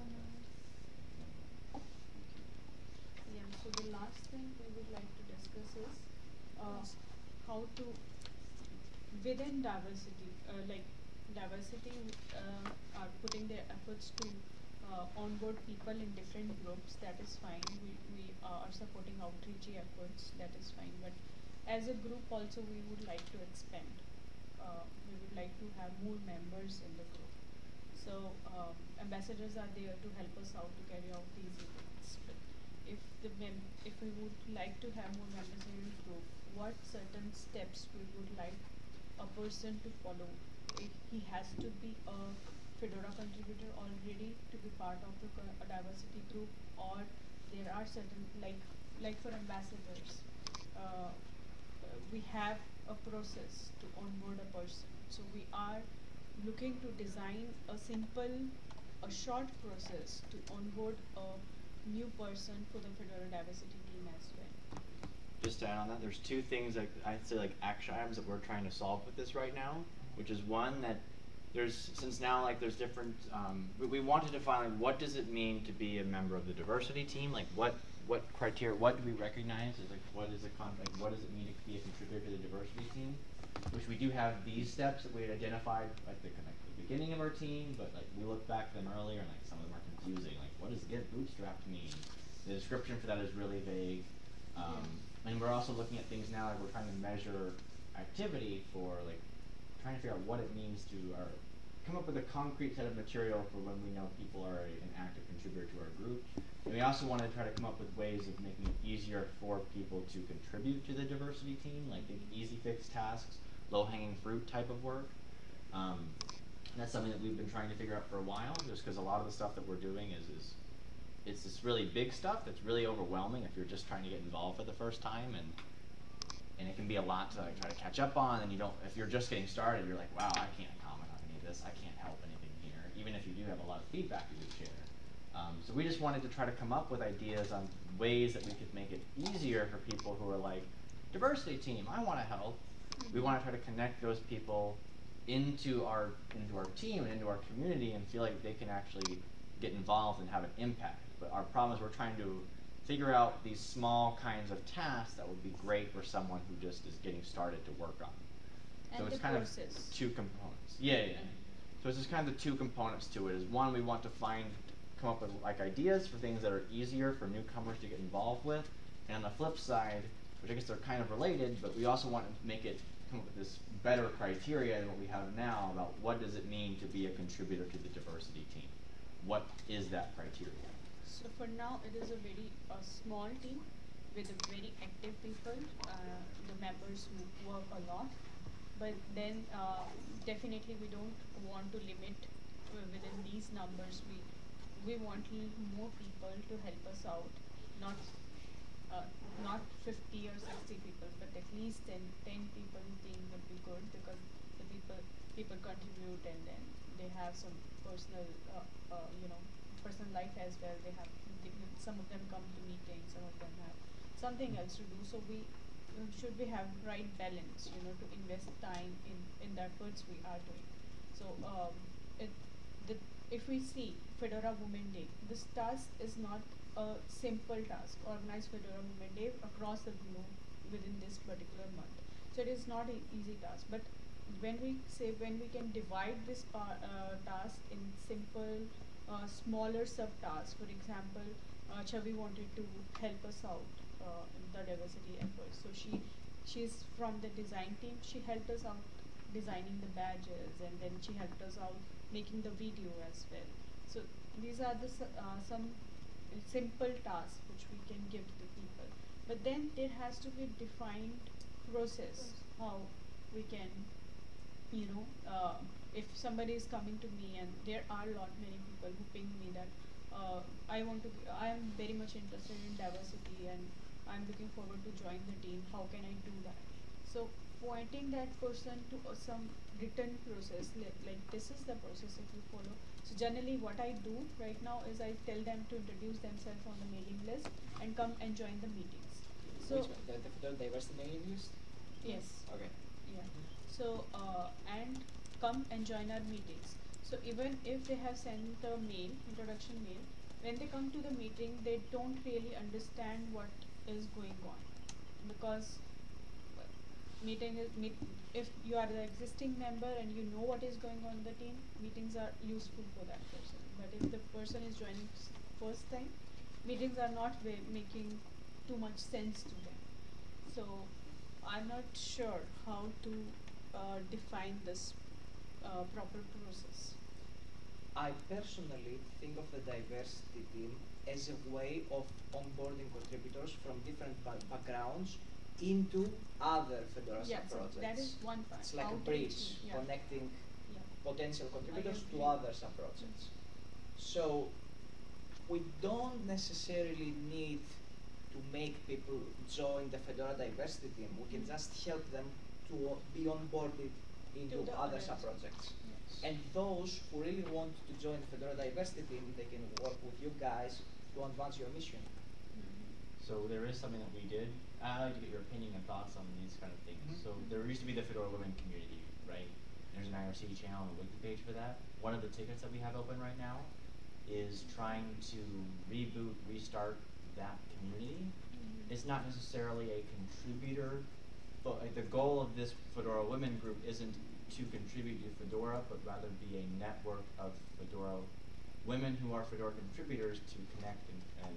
Yeah, so the last thing we would like to discuss is how to within diversity, like diversity are putting their efforts to onboard people in different groups, that is fine. We are supporting outreachy efforts, that is fine. But as a group also we would like to expand. We would like to have more members in the group. So ambassadors are there to help us out to carry out these events. But if we would like to have more members in the group, what certain steps we would like a person to follow? If he has to be a Fedora contributor already to be part of the a diversity group, or there are certain like for ambassadors, we have a process to onboard a person. So we are looking to design a short process to onboard a new person for the Fedora diversity team as well. Just to add on that, there's 2 things that I'd say like action items that we're trying to solve with this right now, which is one that since now like there's different, we wanted to find like what does it mean to be a member of the diversity team, like what criteria, what do we recognize as like what is what does it mean to be a contributor to the diversity team, which we do have these steps that we had identified at the beginning of our team, but like we looked back at them earlier and like some of them are confusing, like what does get bootstrapped mean? The description for that is really vague. And we're also looking at things now like we're trying to measure activity for like trying to figure out what it means to come up with a concrete set of material for when we know people are an active contributor to our group. And we also want to try to come up with ways of making it easier for people to contribute to the diversity team, like easy fix tasks, low hanging fruit type of work. And that's something that we've been trying to figure out for a while, just because a lot of the stuff that we're doing it's this really big stuff that's really overwhelming if you're just trying to get involved for the first time, and it can be a lot to like, try to catch up on, and if you're just getting started, you're like, wow, I can't comment on any of this, I can't help anything here, even if you do have a lot of feedback you could share. So we just wanted to try to come up with ideas on ways that we could make it easier for people who are like, diversity team, I want to help. We want to try to connect those people into our team and into our community and feel like they can actually get involved and have an impact. But our problem is we're trying to figure out these small kinds of tasks that would be great for someone who just is getting started to work on. So And it's the kind process. of 2 components. Yeah. So it's just kind of the 2 components to it. Is one, we want to come up with like ideas for things that are easier for newcomers to get involved with, and on the flip side, which I guess they're kind of related, but we also want to come up with this better criteria than what we have now about what does it mean to be a contributor to the diversity team. What is that criteria? So for now, it is a very small team with a very active people, the members who work a lot. But then definitely we don't want to limit within these numbers. We want little more people to help us out, not 50 or 60 people, but at least 10 people team would be good, because the people contribute, and then they have some personal personal life as well. Some of them come to meetings, some of them have something else to do. So we have right balance, to invest time in the efforts we are doing. So if we see Fedora Women Day, this task is not a simple task. Organize Fedora Women Day across the globe within this particular month. So it is not an easy task, but when we can divide this task in simple, smaller subtasks. For example, Chavi wanted to help us out in the diversity efforts. So she's from the design team. She helped us out designing the badges, and then she helped us out making the video as well. So these are the some simple tasks which we can give to the people. But then there has to be defined process how we can, if somebody is coming to me, and there are a lot many people who ping me that I am very much interested in diversity and I'm looking forward to join the team. How can I do that? So pointing that person to some written process, like this is the process if you follow. So generally what I do right now is I tell them to introduce themselves on the mailing list and come and join the meetings. So Which one? The diversity mailing list? yes. Okay. Yeah. So and come and join our meetings. So even if they have sent a mail, introduction mail, when they come to the meeting, they don't really understand what is going on, because if you are the existing member and you know what is going on in the team, meetings are useful for that person. But if the person is joining first time, meetings are not making too much sense to them. So I'm not sure how to define this proper process. I personally think of the diversity team as a way of onboarding contributors from different backgrounds into other Fedora Yeah, so subprojects. that is one part. It's like a Outreach, bridge yeah. connecting Yeah. potential contributors to agree. other subprojects. So we don't necessarily need to make people join the Fedora diversity team. We can just help them to be onboarded into the other others. subprojects. Yes. And those who really want to join the Fedora diversity team, they can work with you guys to advance your mission. So there is something that we did. I'd like to get your opinion and thoughts on these kind of things. Mhm. So there used to be the Fedora Women community, right? There's an IRC channel and a wiki page for that. One of the tickets that we have open right now is trying to reboot, restart that community. It's not necessarily a contributor, but like the goal of this Fedora Women group isn't to contribute to Fedora, but rather be a network of Fedora women who are Fedora contributors to connect and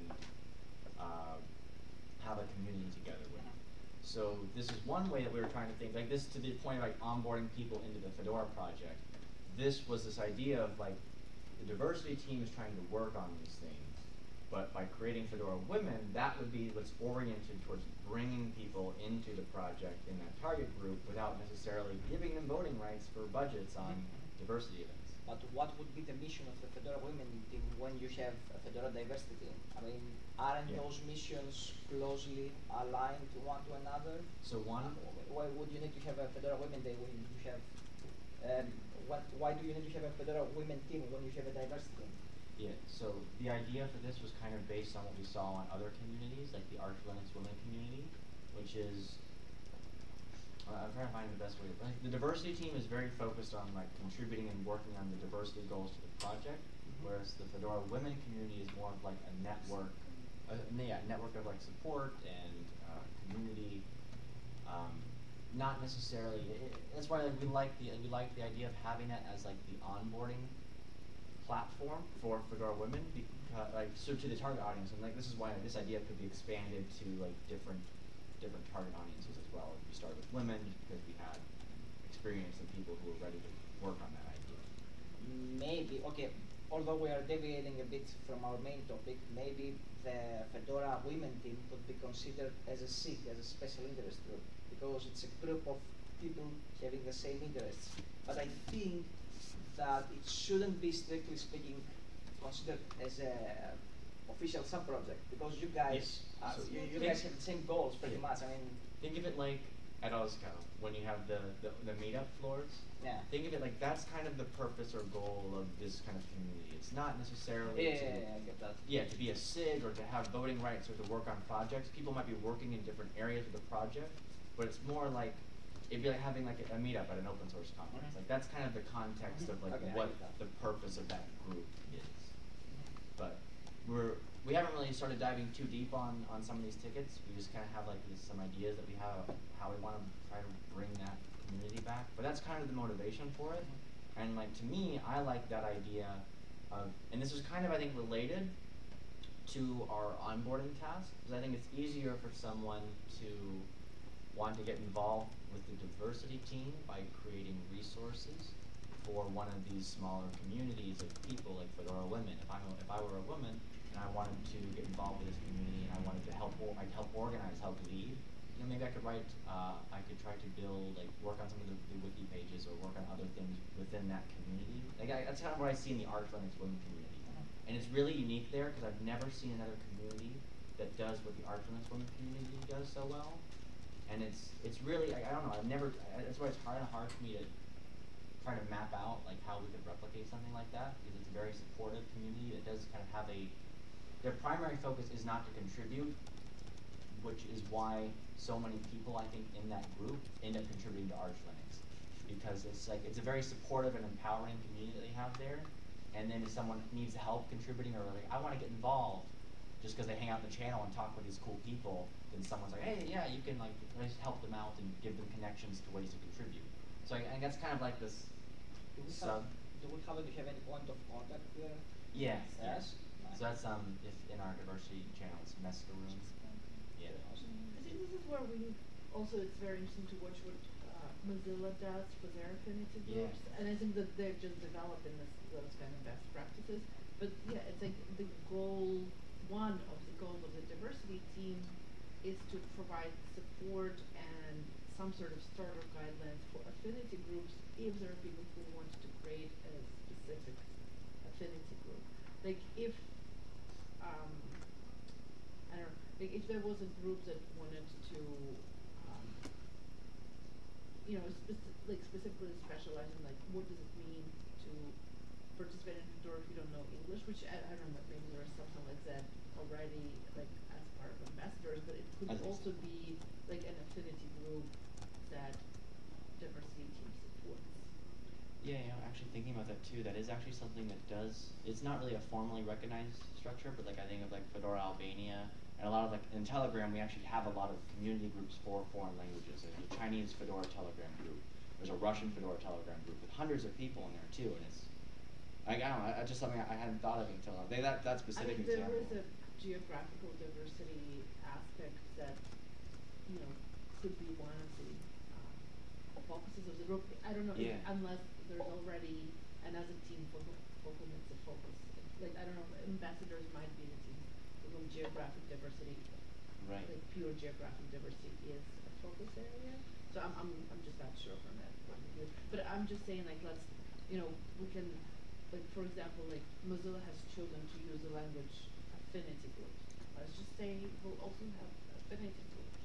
have a community together with. So this is one way that we were trying to think, like this to the point of like onboarding people into the Fedora project. This was this idea of like the diversity team is trying to work on these things, but by creating Fedora Women, that would be what's oriented towards bringing people into the project in that target group without necessarily giving them voting rights for budgets on diversity events. But what would be the mission of the Fedora Women team when you have a Fedora diversity team? I mean, aren't Yeah. those missions closely aligned to one to another? So one, Why would you need to have a Fedora Women Day when you have? Why do you need to have a Fedora Women team when you have a diversity team? yeah, so the idea for this was kind of based on what we saw on other communities, like the Arch Linux Women community, which is I'm trying to find the best way. Like, the diversity team is very focused on like contributing and working on the diversity goals to the project, whereas the Fedora Women community is more of like a network, network of like support and community. Not necessarily. That's why like, we like the idea of having it as like the onboarding platform for Fedora Women, because like so to the target audience, and like this is why this idea could be expanded to like different target audiences as well. We started with women just because we had experience and people who were ready to work on that idea. Maybe, okay, although we are deviating a bit from our main topic, maybe the Fedora Women team could be considered as a SIG, as a special interest group, because it's a group of people having the same interests. But I think that it shouldn't be, strictly speaking, considered as a official sub-project, because you guys, Yes. So you guys have the same goals pretty Yeah. much. I mean, Think of it like at OSCO, when you have the meetup floors. yeah. Think of it like that's kind of the purpose or goal of this kind of community. It's not necessarily Yeah, I get that. to be a SIG or to have voting rights or to work on projects. People might be working in different areas of the project, but it's more like it'd be like having like a meetup at an open source conference. Mhm. Like that's kind of the context of like Okay, I what get that. the purpose of that group is. But we haven't really started diving too deep on some of these tickets. We just kind of have like some ideas that we have how we want to try to bring that community back. But that's kind of the motivation for it. And like to me, I like that idea of, and this is kind of I think related to our onboarding task, because I think it's easier for someone to want to get involved with the diversity team by creating resources for one of these smaller communities of people like Fedora Women. If I were a woman and I wanted to get involved with this community and I wanted to help organize, help lead, you know, maybe I could I could try to build, like, work on some of the wiki pages or work on other things within that community. Like, that's kind of what I see in the Arch Linux Women community. And it's really unique there because I've never seen another community that does what the Arch Linux Women community does so well. And it's really, I don't know, that's why it's hard for me to try to map out like how we could replicate something like that, because it's a very supportive community that does kind of have their primary focus is not to contribute, which is why so many people I think in that group end up contributing to Arch Linux, because it's a very supportive and empowering community that they have there. And then if someone needs help contributing, or like I want to get involved, just because they hang out in the channel and talk with these cool people, then someone's like, hey, yeah, you can like just help them out and give them connections to ways to contribute. So I that's kind of like this sub. Do we have any point of contact there? Yes. Yes. So that's if in our diversity channel, it's Mesca Room. Yeah. I think this is where we also, it's very interesting to watch what Mozilla does for their affinity Yeah. groups, and I think that they're just developing those kind of best practices. But yeah, it's like one of the goals of the diversity team is to provide support and some sort of starter guidelines for affinity groups if there are people who want to create a specific affinity group. Like if I don't know, like if there was a group that wanted to specifically specialize in like what does it mean to participate in Fedora if you don't know English, which I don't know, maybe there is something like that already like as part of ambassadors, but it could also be like an affinity group that diversity team supports. Yeah, actually thinking about that too, that is actually something that it's not really a formally recognized structure, but like I think of like Fedora Albania, and a lot of like, in Telegram we actually have a lot of community groups for foreign languages. There's a Chinese Fedora Telegram group, there's a Russian Fedora Telegram group with hundreds of people in there too, and it's, I don't know, it's just something I hadn't thought of until now. That specific example. There is a geographical diversity aspect that, could be one of the focuses of the group. I don't know, if, unless there's already another team for whom it's a focus. Like, I don't know, ambassadors might be the team for whom geographic diversity, right, like pure geographic diversity is a focus area. So I'm just not sure from that point of view. But I'm just saying, like, let's, we can, like, for example, like Mozilla has chosen to use the language affinity groups. Let's just say we'll also have affinity groups.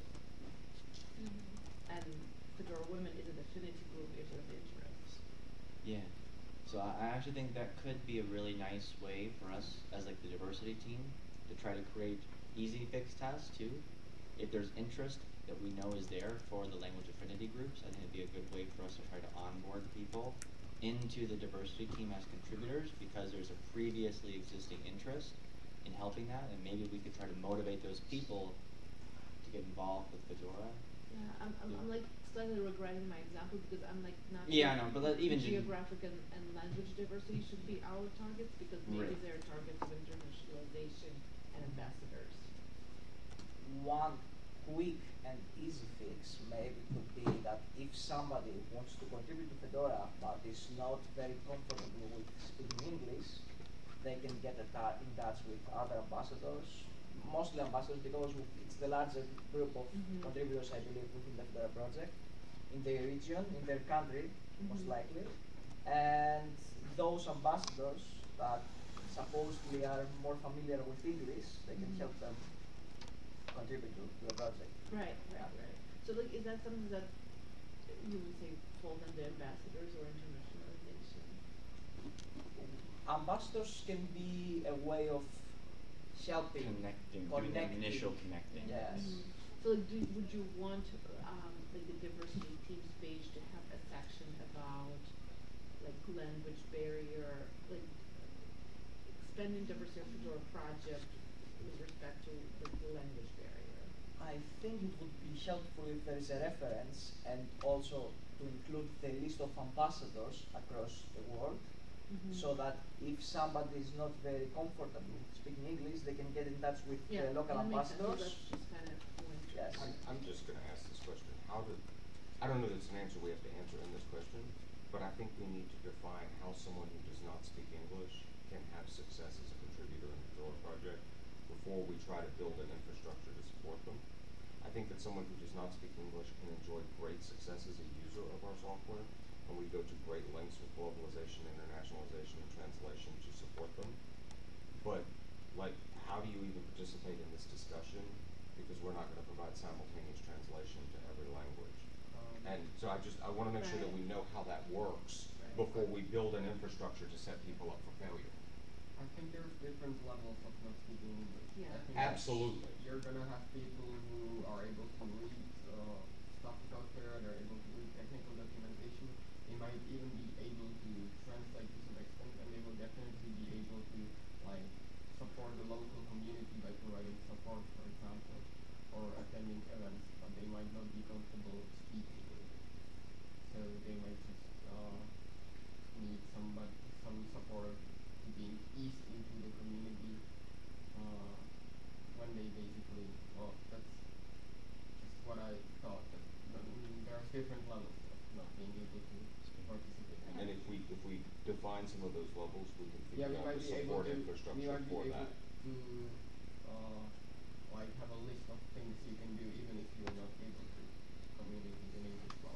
And Fedora Women is an affinity group if there's interest. Yeah. So I actually think that could be a really nice way for us as like the diversity team to try to create easy fix tasks too. If there's interest that we know is there for the language affinity groups, I think it'd be a good way for us to try to onboard people into the diversity team as contributors, because there's a previously existing interest in helping that, and maybe we could try to motivate those people to get involved with Fedora. Yeah, I'm like slightly regretting my example because I'm like not. Yeah, I know, but even geographic and language diversity should be our targets, because maybe they're targets of internationalization and ambassadors. One quick and easy fix maybe could be that if somebody wants to contribute to Fedora but is not very comfortable with speaking English, they can get in touch with other ambassadors, mostly ambassadors, because it's the largest group of contributors, I believe, within the Fedora project, in their region, in their country, most likely. And those ambassadors that supposedly are more familiar with English, they can help them contribute to the project. Right. So like, is that something that you would say falls under ambassadors or internationalization? Ambassadors can be a way of helping, connecting, doing the initial connecting. Yes. So like, would you want like the diversity teams page to have a section about like language barrier, like expanding diversity of Fedora project with respect to like, the language barrier? I think it would be helpful if there is a reference and also to include the list of ambassadors across the world so that if somebody is not very comfortable speaking English, they can get in touch with the local that makes sense. So ambassadors. that's just kind of Yes. I'm just gonna ask this question, I don't know that it's an answer we have to answer in this question, but I think we need to define how someone who does not speak English can have success as a contributor in the Fedora project before we try to build an infrastructure to support them. I think that someone who does not speak English can enjoy great success as a user of our software, and we go to great lengths with globalization, internationalization, and translation to support them. But, like, how do you even participate in this discussion? Because we're not gonna provide simultaneous translation to every language. And so I wanna make sure that we know how that works before we build an infrastructure to set people up for failure. I think there's different levels of not speaking English. Yeah. I think Absolutely. You're gonna have people who are able to read stuff out there, they're able to read technical documentation. They might even be able to translate to some extent, and they will definitely be able to like support the local community by providing support, for example, or attending events, but they might not be comfortable speaking English. So they might just need some support to being eased into the community when they basically, well, that's just what I thought. That, there's different levels of not being able to participate. And if we define some of those levels, we can Yeah, figure we out might the be able support to. We infrastructure might be for able that. to like have a list of things you can do even if you're not able to communicate in English well.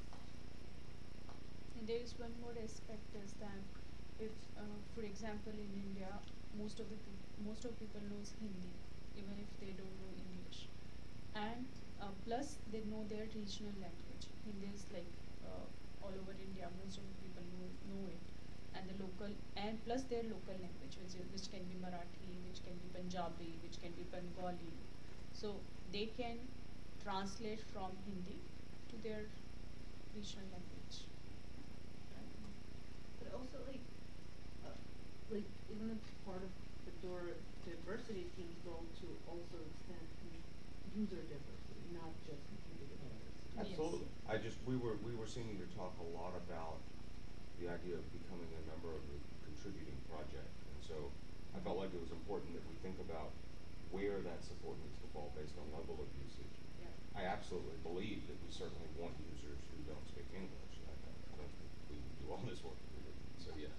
And there is one more aspect is that if, for example, in India, most of people knows Hindi, even if they don't know English, and plus they know their regional language. Hindi is like all over India, most of the people know it, and the local and plus their local language, which can be Marathi, which can be Punjabi, which can be Bengali, so they can translate from Hindi to their regional language. But also like isn't it part of Fedora diversity team's goal to also extend user diversity, not just computer diversity? Absolutely. We were seeing you talk a lot about the idea of becoming a member of the contributing project, and so I felt like it was important that we think about where that support needs to fall based on level of usage. Yeah. I absolutely believe that we certainly want users who don't speak English. I don't think we can do all this work. So yes.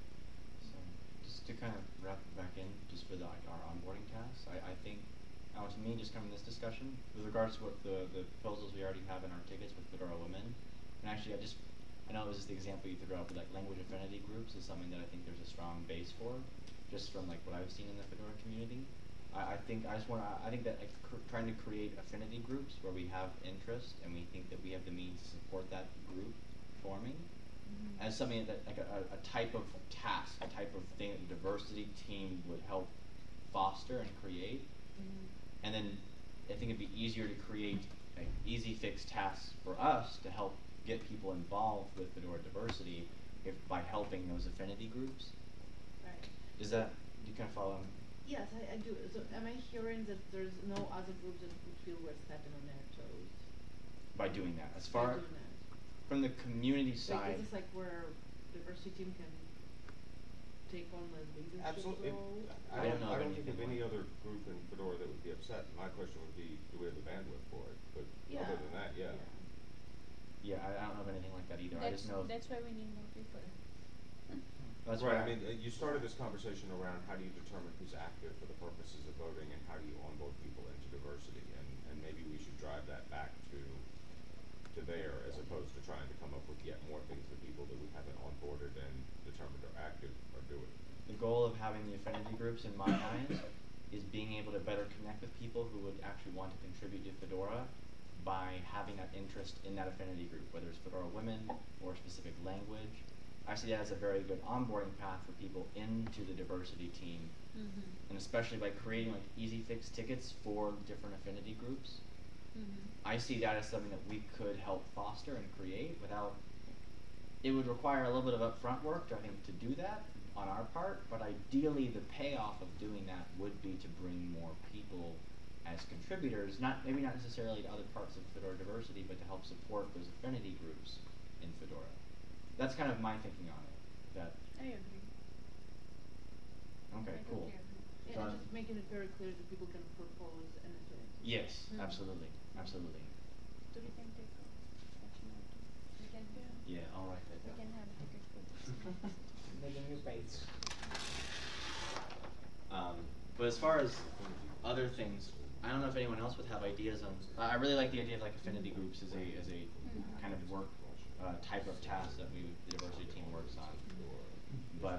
So just to kind of wrap it back in, just for the, like, our onboarding tasks, I think, to me, just coming this discussion, with regards to what the proposals we already have in our tickets with Fedora Women, and actually I know it was just the example you threw out, but like language affinity groups is something that I think there's a strong base for, just from like what I've seen in the Fedora community. I think that like trying to create affinity groups where we have interest and we think that we have the means to support that group forming as something that like a type of task, a type of thing that the diversity team would help foster and create. And then I think it'd be easier to create like easy fix tasks for us to help get people involved with Fedora diversity by helping those affinity groups. Right. Do you kind of follow? Yes, I do. So am I hearing that there's no other groups that would feel we're stepping on their toes By doing that, as by far doing that? from the community Like, side. is this like where diversity team can take on the leadership Absolutely. role? I don't know I of don't think of anything any like- other group in Fedora that would be upset. My question would be, do we have the bandwidth for it? But Yeah. other than that, yeah. Yeah, I don't know of anything like that either. I just know. That's why we need more people. That's right. why I mean, you started this conversation around how do you determine who's active for the purposes of voting, and how do you onboard people into diversity, and maybe we should drive that back to there, as opposed to trying to come up with yet more things that people that we haven't onboarded and determined are active are doing. The goal of having the affinity groups, in my eyes, is being able to better connect with people who would actually want to contribute to Fedora by having that interest in that affinity group, whether it's Fedora Women or a specific language. I see that as a very good onboarding path for people into the diversity team, and especially by creating like easy fix tickets for different affinity groups. I see that as something that we could help foster and create without. It would require a little bit of upfront work, I think, to do that on our part, but ideally the payoff of doing that would be to bring more people as contributors, maybe not necessarily to other parts of Fedora Diversity, but to help support those affinity groups in Fedora. That's kind of my thinking on it. I agree. Okay, I cool. totally agree. So Yeah, and just making it very clear that people can propose and interact. yes, absolutely, absolutely. So we can take action item. We can Yeah, I'll write that we down. can have a ticket for this. Make a new page. But as far as other things, I don't know if anyone else would have ideas on. I really like the idea of like affinity groups as a kind of work type of task that the diversity team works on. But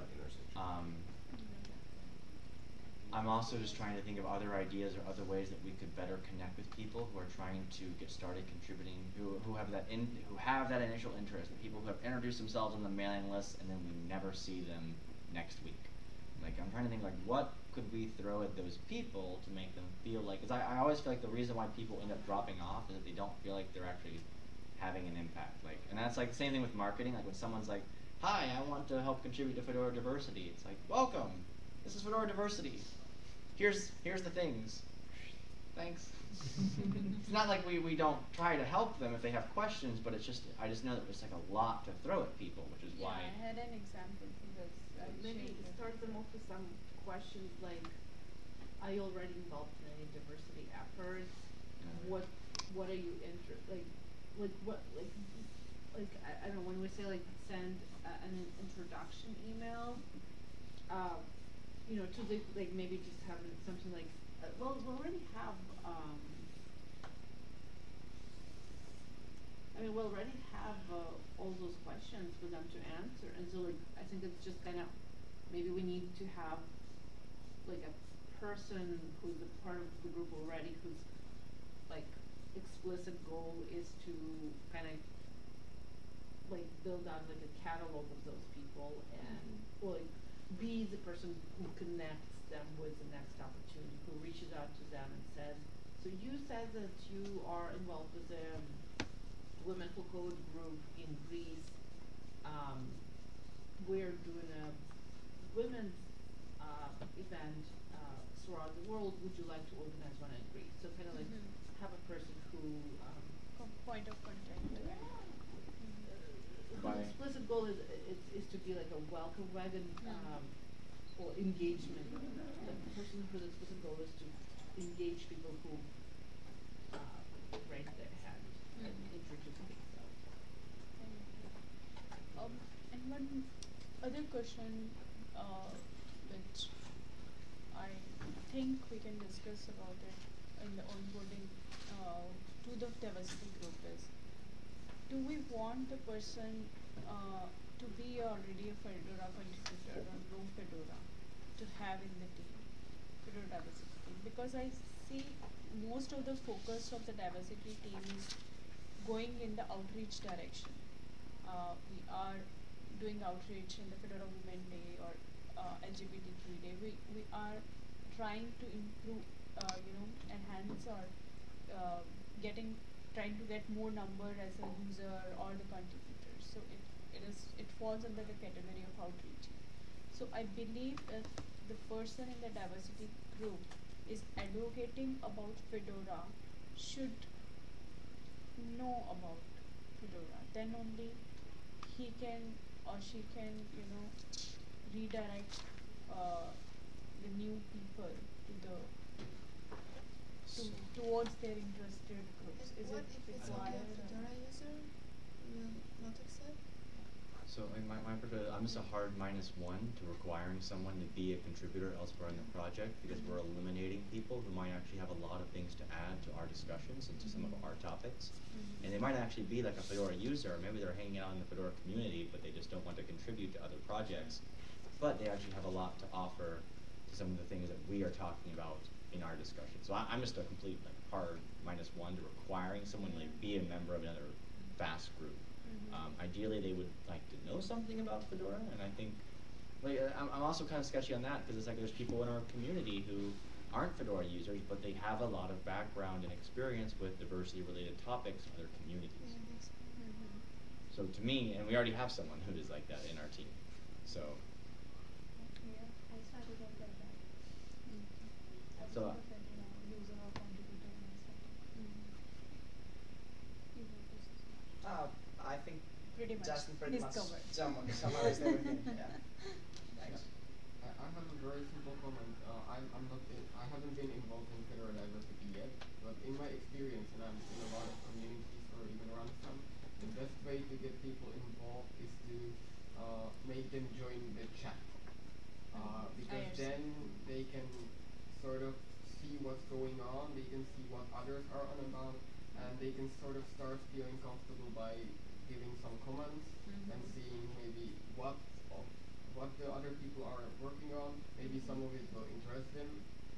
I'm also just trying to think of other ideas or other ways that we could better connect with people who are trying to get started contributing, who have that initial interest, the people who have introduced themselves on the mailing list and then we never see them next week. Like I'm trying to think like what could we throw at those people to make them feel like, because I always feel like the reason why people end up dropping off is that they don't feel like they're actually having an impact. Like, and that's like the same thing with marketing. Like when someone's like, "Hi, I want to help contribute to Fedora Diversity," it's like, "Welcome. This is Fedora Diversity. Here's the things. Thanks." It's not like we don't try to help them if they have questions, but it's just I just know that there's like a lot to throw at people, which is Yeah, why. I had an example for this. I Maybe shared it. start them off with some questions like, are you already involved in any diversity efforts? Yeah. What are you like what I don't know, when we say like send an introduction email, you know, to the like maybe just having something like well we already have we already have all those questions for them to answer, and so like I think it's just kind of maybe we need to have like a person who's a part of the group already whose like explicit goal is to kind of like build out like a catalog of those people and like be the person who connects them with the next opportunity, who reaches out to them and says, so you said that you are involved with the Women Who Code group in Greece. We're doing a women's event throughout the world. Would you like to organize one in Greece? So kind of like have a person who Point of contact. By- the explicit goal is to be like a welcome wagon or engagement. Like the person whose explicit goal is to engage people who raise their hand and introduce themselves. And one other question, which I think we can discuss about it in the onboarding to the diversity group is, do we want the person to be already a Fedora contributor or no Fedora to have in the team, Fedora diversity team? Because I see most of the focus of the diversity team is going in the outreach direction. We are doing outreach in the Fedora Women Day or LGBTQ Day. We are trying to improve, enhance or trying to get more number as a user or the contributor. So it falls under the category of outreach. So I believe if the person in the diversity group is advocating about Fedora, should know about Fedora, then only he can or she can, redirect the new people towards their interested groups. Is What it if it's only required? a Fedora user will not accept? So in my perspective, I'm just a hard -1 to requiring someone to be a contributor elsewhere in the project, because we're eliminating people who might actually have a lot of things to add to our discussions and to some of our topics. And they might actually be like a Fedora user, or maybe they're hanging out in the Fedora community, but they just don't want to contribute to other projects. But they actually have a lot to offer to some of the things that we are talking about in our discussion. So I'm just a complete hard -1 to requiring someone to be a member of another vast group. Ideally, they would like to know something about Fedora, and I think, I'm also kind of sketchy on that, because it's like there's people in our community who aren't Fedora users, but they have a lot of background and experience with diversity-related topics in other communities. So to me, and we already have someone who is like that in our team, so. Yeah, I started out like that. So, User or contributor. I think Pretty much. Justin pretty He's much covered. summarized everything. Yeah. Thanks. I have a very simple comment. I haven't been involved in federal diversity yet, but in my experience, and I'm in a lot of communities or even around some, the best way to get people involved is to make them join the chat. Because then they can sort of see what's going on, they can see what others are on about, and they can sort of start feeling comfortable by giving some comments and seeing maybe what the other people are working on. Maybe some of it will interest them,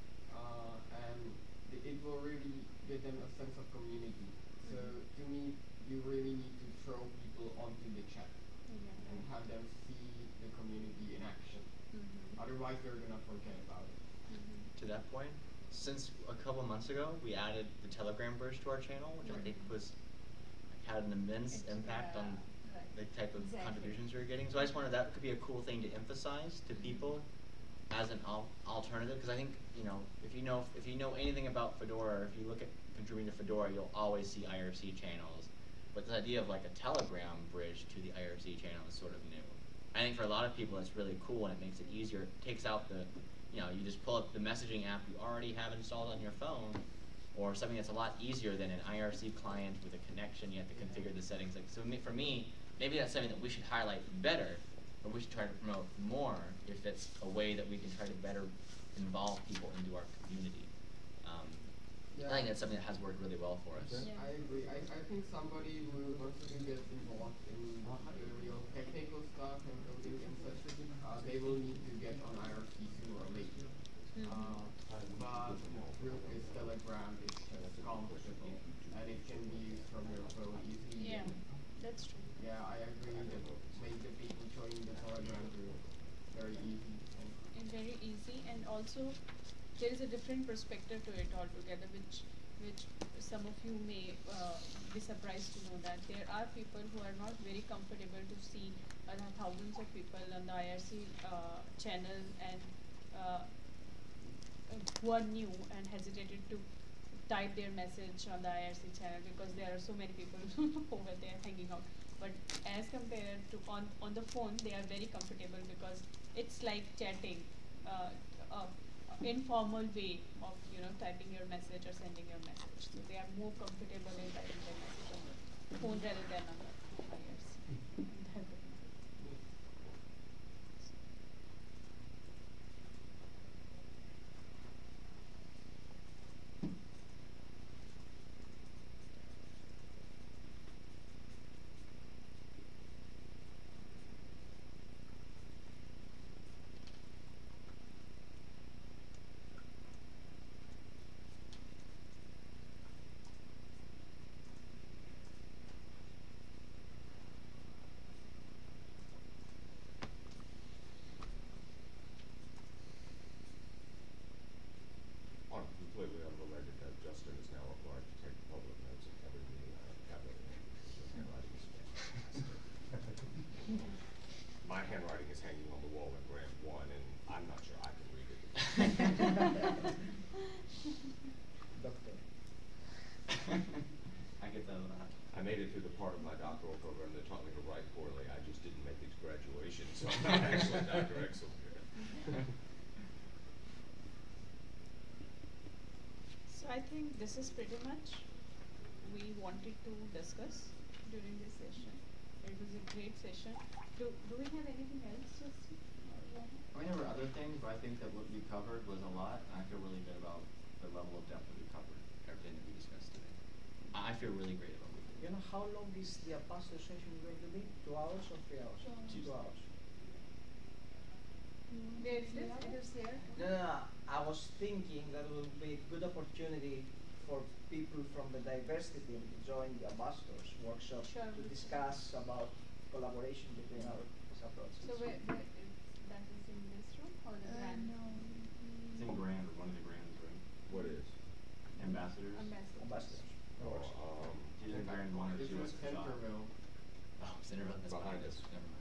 and it will really give them a sense of community. So to me, you really need to throw people onto the chat and have them see the community in action. Otherwise, they're gonna forget about it. To that point, since a couple months ago, we added the Telegram bridge to our channel, which I think had an immense impact on the type of contributions we were getting. So I just wanted that could be a cool thing to emphasize to people as an alternative, because I think if you know anything about Fedora, or if you look at contributing to Fedora, you'll always see IRC channels. But this idea of like a Telegram bridge to the IRC channel is sort of new. I think for a lot of people it's really cool, and it makes it easier. It takes out the, you just pull up the messaging app you already have installed on your phone, or something that's a lot easier than an IRC client with a connection. You have to configure the settings. Like, so for me, maybe that's something that we should highlight better, or we should try to promote more if it's a way that we can try to better involve people into our community. I think that's something that has worked really well for us. I agree. I think somebody who wants to get involved in the real technical stuff and coding and such, they will need to get on IRC sooner or later. But group is Telegram, it's just comfortable, and it can be used from your phone easily. Yeah, that's true. Yeah, I agree that make the people join the Telegram group very easy. And very easy, and also there is a different perspective to it altogether, which some of you may be surprised to know that there are people who are not very comfortable to see thousands of people on the IRC channel, and who are new and hesitated to type their message on the IRC channel because there are so many people over there hanging out. But as compared to on the phone, they are very comfortable because it's like chatting, informal way of typing your message or sending your message. So they are more comfortable in typing their message on the phone rather than on the IRC. Completely unrelated, that Justin is now required to take public notes at every meeting I have ever in, because your handwriting is fantastic. My handwriting is hanging on the wall in Grant 1, and I'm not sure I can read it. Doctor. I get that a lot. I made it through the part of my doctoral program that taught me to write poorly. I just didn't make it to graduation, so I'm not actually Dr. Excellent here. So I think this is pretty much we wanted to discuss during this session. It was a great session. Do we have anything else, Justin? I mean, there were other things, but I think that what we covered was a lot, and I feel really good about the level of depth that we covered, everything that we discussed today. I feel really great about what we did. How long is the ambassador session going to be? 2 hours or 3 hours? 2 hours. Where is this? It is here. No, I was thinking that it would be a good opportunity for people from the diversity team to join the ambassadors workshop to discuss about collaboration between our approaches. So that is in this room or the grand? No. It's in Grand, or one of the Grands, right? What is? Ambassadors? Ambassadors. It's in Grand 1 or 2 This was at the shop. Centerville. Oh, Centerville, that's Behind us. Never mind.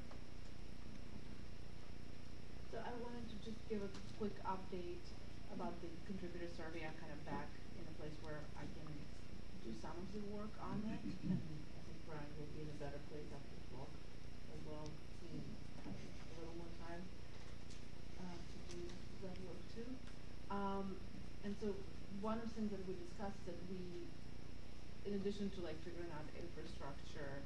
So I wanted to just give a quick update about the contributor survey. I'm kind of back in a place where I can do some of the work on it and as a Brian will be in a better place after the talk as well, seeing having a little more time to do that work too. And so one of the things that we discussed that we, in addition to like figuring out infrastructure,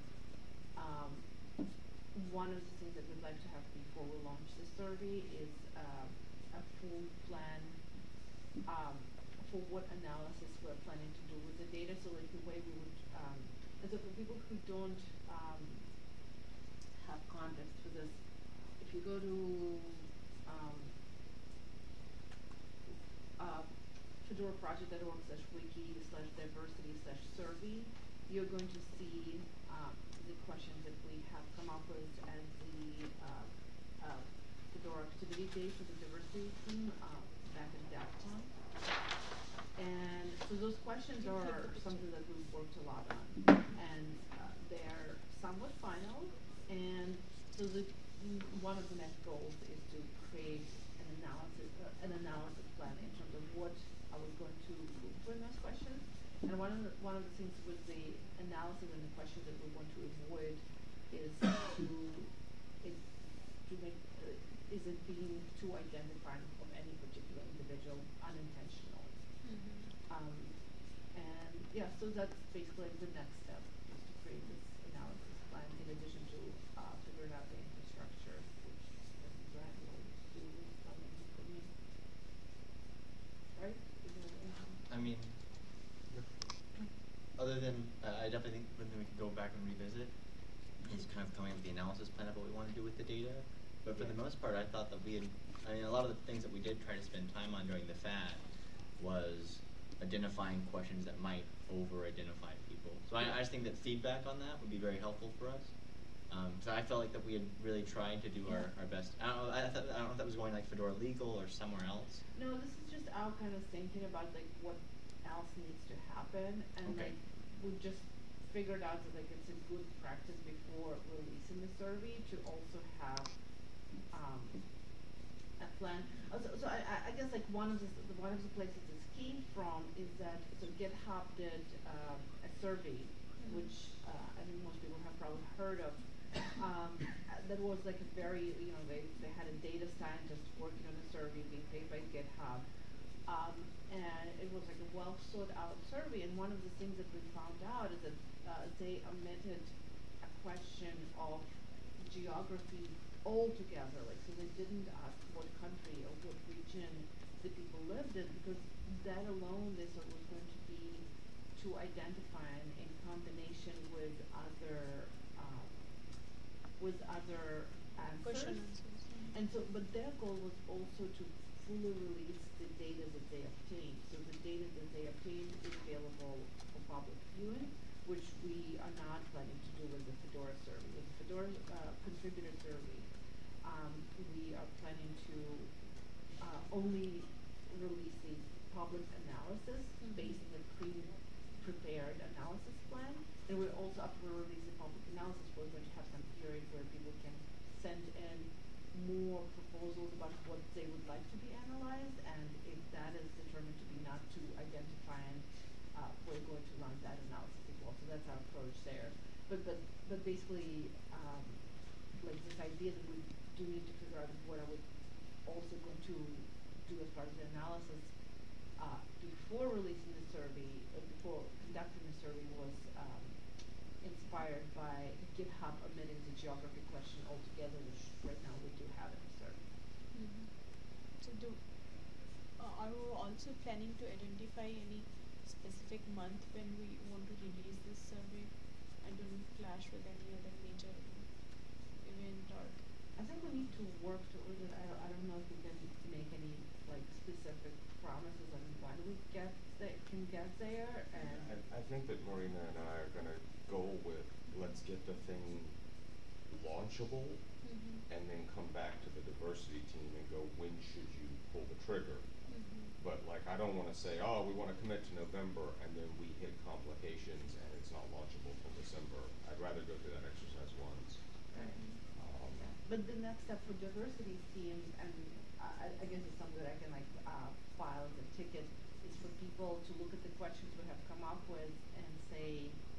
one of the things that we'd like to have before we launch the survey is a full plan for what analysis we're planning to do with the data. So like the way we would, and so for people who don't have context for this, if you go to fedoraproject.org/wiki/diversity/survey, you're going to see the questions that we have come up with as the Fedora activity day for the diversity team back in DAFCON. And so those questions are something that we've worked a lot on, and they're somewhat final. And so one of the next goals is to create an analysis plan in terms of what are we going to look for in those questions. And one of the things with the analysis and the questions that we want to avoid is is it being too identifying of any particular individual unintentionally. And yeah, so that's basically the next step, is to create this analysis plan in addition to figuring out the infrastructure, which Brian will do with funding for me. Right? Is there anything? I mean, other than, I definitely think we could go back and revisit, is kind of coming up with the analysis plan of what we want to do with the data. But for the most part, I thought that a lot of the things that we did try to spend time on during the FAT was identifying questions that might over-identify people. So I just think that feedback on that would be very helpful for us. So I felt like that we had really tried to do our best. I don't know if that was going like Fedora Legal or somewhere else. No, this is just our kind of thinking about like what else needs to happen, and like we just figured out that like it's a good practice before releasing the survey to also have a plan. So I guess like one of the places this came from is that so GitHub did a survey, which I think most people have probably heard of. That was like a very, they had a data scientist working on a survey being paid by GitHub. And it was like a well thought out survey, and one of the things that we found out is that they omitted a question of geography altogether. Like, so they didn't ask what country or what region the people lived in, because that alone they thought was going to be too identifying in combination with other Question answers. answers. And so, but their goal was also to fully release the data that they obtained. So the data that they obtained is available for public viewing, which we are not planning to do with the Fedora survey. With the Fedora contributor survey, we are planning to only release the public analysis based on the pre-prepared analysis plan. And we're also, after we release the public analysis, we're going to have some period where people can send in more proposals about what they would like to be analyzed, and if that is determined to be not too identifying, we're going to run that analysis as well. So that's our approach there. But basically, like this idea that we do need to figure out what are we also going to do as part of the analysis before releasing the survey, before conducting the survey, was inspired by GitHub omitting the geography question altogether, which right now we do have in the survey. So are we also planning to identify any specific month when we want to release this survey and don't clash with any other major event? Or I think we need to work towards it. I don't know if we can make any like specific promises on when we can get there. And I think that Marina and I are gonna go with, let's get the thing launchable, and then come back to the diversity team and go, when should you pull the trigger? But like, I don't wanna say, oh, we wanna commit to November, and then we hit complications and it's not launchable till December. I'd rather go through that exercise once. But the next step for diversity team, and I guess it's something that I can like file as a ticket, is for people to look at the questions we have come up with and say,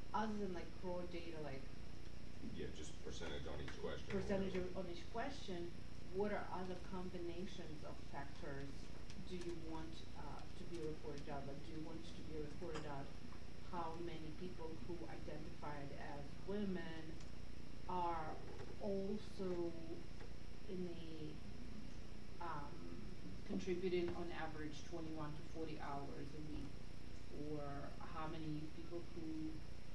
other than like raw data, like Yeah, just percentage on each question. or percentage whatever. on each question, what are other combinations of factors do you want to be reported out? Like, do you want to be reported out how many people who identified as women are also in the contributing on average 21 to 40 hours a week, or how many people who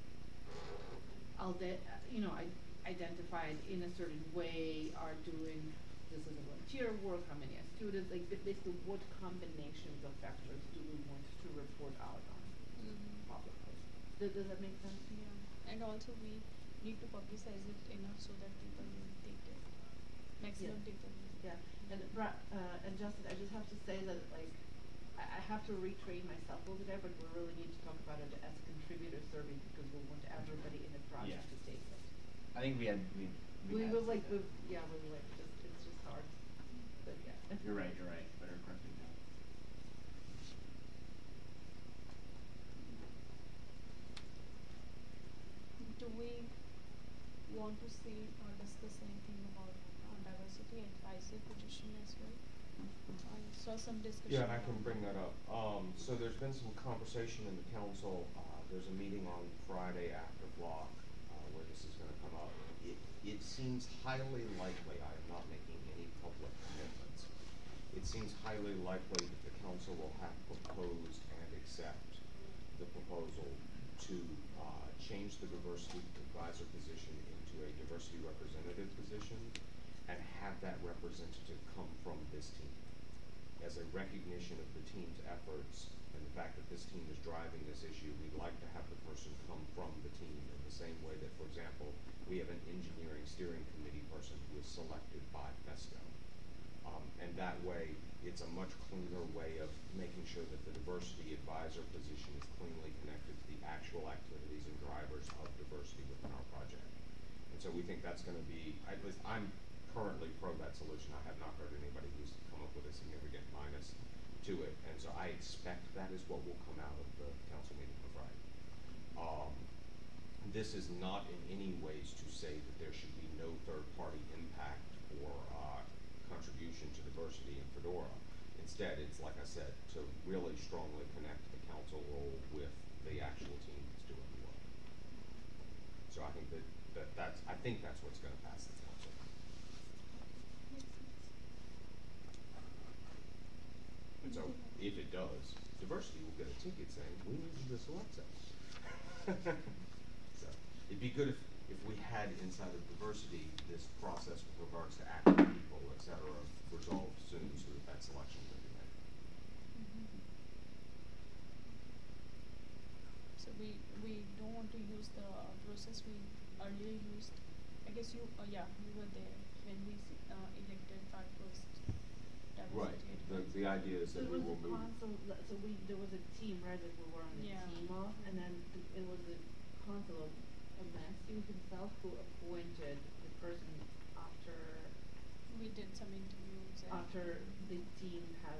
identified in a certain way are doing this as a volunteer work, how many are students, like basically what combinations of factors do we want to report out on publicly? Does that make sense? Yeah, and also we need to publicize it enough so that people will take it. Maximum people. Yeah, and and Justin, I just have to say that like I have to retrain myself a little bit, but we really need to talk about it as a contributor survey because we want everybody in the project Yeah. to take it. I think we had We had will like the- we like just it's just hard, but yeah. You're right. Better correct me now. Do we want to say or discuss anything about diversity advisor position as well? I saw some discussion. Yeah, and I can around bring that up. So there's been some conversation in the council, there's a meeting on Friday after block, where this is gonna come up. It seems highly likely, I am not making any public commitments. It seems highly likely that the council will have proposed and accept the proposal to, change the diversity advisor position into a diversity representative position and have that representative come from this team. As a recognition of the team's efforts and the fact that this team is driving this issue, we'd like to have the person come from the team in the same way that, for example, we have an engineering steering committee person who is selected by FESCO. And that way, it's a much cleaner way of making sure that the diversity advisor position is cleanly connected to the actual activities and drivers of diversity within our project. And so we think that's gonna be, at least I'm currently pro that solution. I have not heard anybody who's come up with a significant minus to it. And so I expect that is what will come out of the council meeting on Friday. This is not in any ways to say that there should be no third-party impact or contribution to diversity in Fedora. Instead, it's like I said, to really strongly connect the council role with the actual team that's doing the work. So I think that's what's going to pass the council. And so if it does, diversity will get a ticket saying, we need you to select us. So it'd be good if we had inside of diversity this process with regards to active people, et cetera, resolved soon so that selection can be made. So we don't want to use the process we earlier used. I guess you were there when we elected our first diversity advisor. The idea is So that it we was will a move. there was a team, right, that we were on the Yeah. team of, and then it was a council of Matthew himself who appointed the person after We did some interviews. And the team has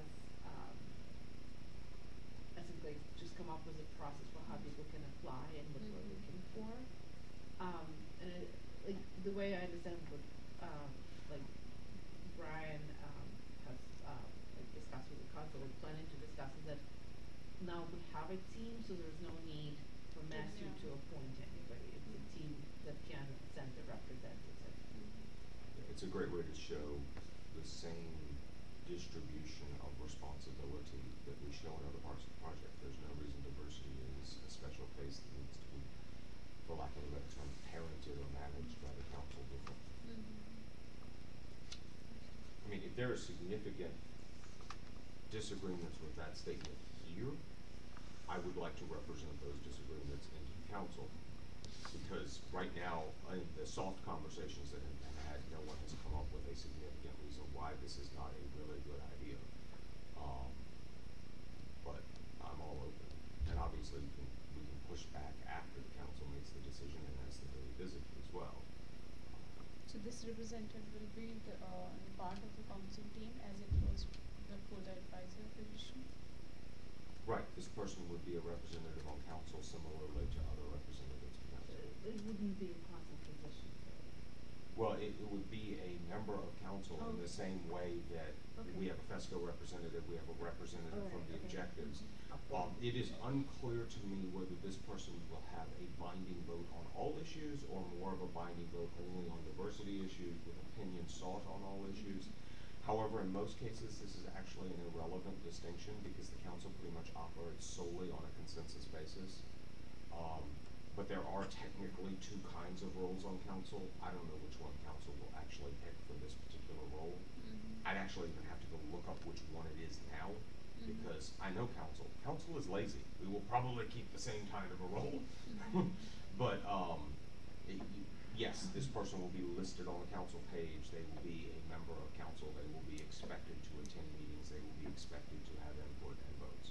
I think like just come up with a process for how people can apply and what we're looking for. And like the way I understand what like Brian has like discussed with the council, we're planning to discuss is that now we have a team, so there's no need for Matthew to appoint anybody. It's a team that can send a representative. It's a great way to show the same distribution of responsibility that we show in other parts of the project. There's no reason diversity is a special case that needs to be, for lack of a better term, parented or managed by the council differently. I mean, if there are significant disagreements with that statement here, I would like to represent those disagreements into the council, because right now, in the soft conversations that have been had, no one has come up with a significant reason why this is not a really good idea. But I'm all open, and obviously we can push back after the council makes the decision and has to revisit it as well. So this representative will be the part of the council team as it was before the advisor position. Right, this person would be a representative on council similarly to other representatives to it wouldn't be a council position, so. Well, it would be a member of council in the same way that we have a FESCO representative, we have a representative from the objectives. It is unclear to me whether this person will have a binding vote on all issues or more of a binding vote only on diversity issues with opinions sought on all issues. However, in most cases, this is actually an irrelevant distinction because the council pretty much operates solely on a consensus basis. But there are technically two kinds of roles on council. I don't know which one council will actually pick for this particular role. I'd actually even have to go look up which one it is now because I know council. Council is lazy. We will probably keep the same kind of a role. But yes, this person will be listed on the council page. They will be a member of council. They will be expected to attend meetings. They will be expected to have input and votes.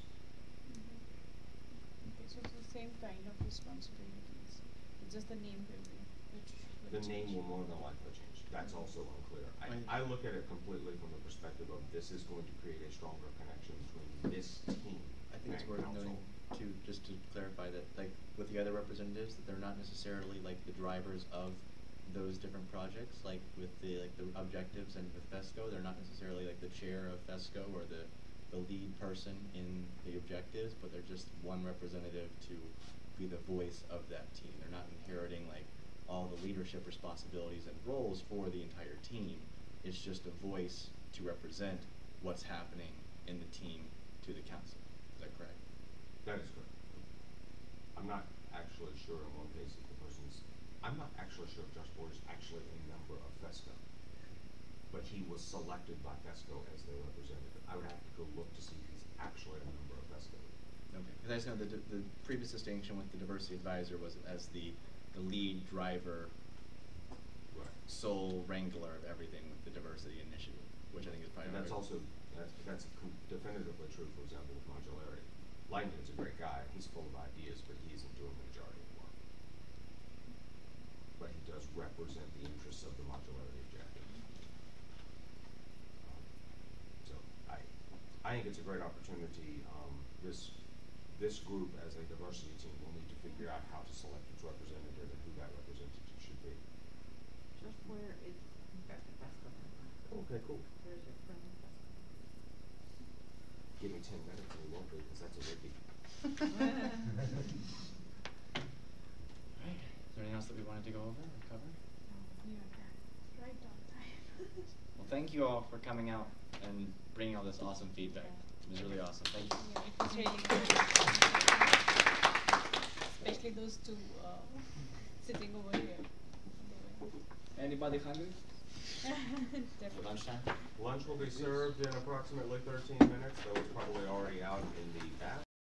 Okay, so it's the same kind of responsibilities. It's just the name will be. The name will more than likely change. That's also unclear. I look at it completely from the perspective of this is going to create a stronger connection between this team I think it's and worth council. noting too, just to clarify that, like with the other representatives, that they're not necessarily like the drivers of those different projects. Like with the objectives and with FESCO, they're not necessarily like the chair of FESCO or the lead person in the objectives, but they're just one representative to be the voice of that team. They're not inheriting like all the leadership responsibilities and roles for the entire team. It's just a voice to represent what's happening in the team to the council. Is that correct? That is correct. I'm not actually sure in one case if the person's, I'm not actually sure if Josh Boyd is actually a member of FESCO, but he was selected by FESCO as their representative. I would have to go look to see if he's actually a member of FESCO. Okay, because I just know the previous distinction with the diversity advisor was as the lead driver, sole wrangler of everything with the diversity initiative, which I think is probably. And that's also definitively true. For example, with modularity, Langdon's a great guy. He's full of ideas, but he isn't doing the majority of the work. But he does represent the interests of the modularity objective. So I think it's a great opportunity. This group as a diversity team will need to figure out how to select its representative and who that representative should be. Just where is the FESCO member? Okay, cool. Where's your friend FESCO? Give me 10 minutes and we won't be because that's a wiki. Alright, is there anything else that we wanted to go over or cover? Right on time. Well, thank you all for coming out and bringing all this awesome feedback. It was really awesome. Thank you. Yeah, it was really good. Especially those two sitting over here. Anybody hungry? Definitely. Lunchtime? Lunch will be served in approximately 13 minutes, though it's probably already out in the back.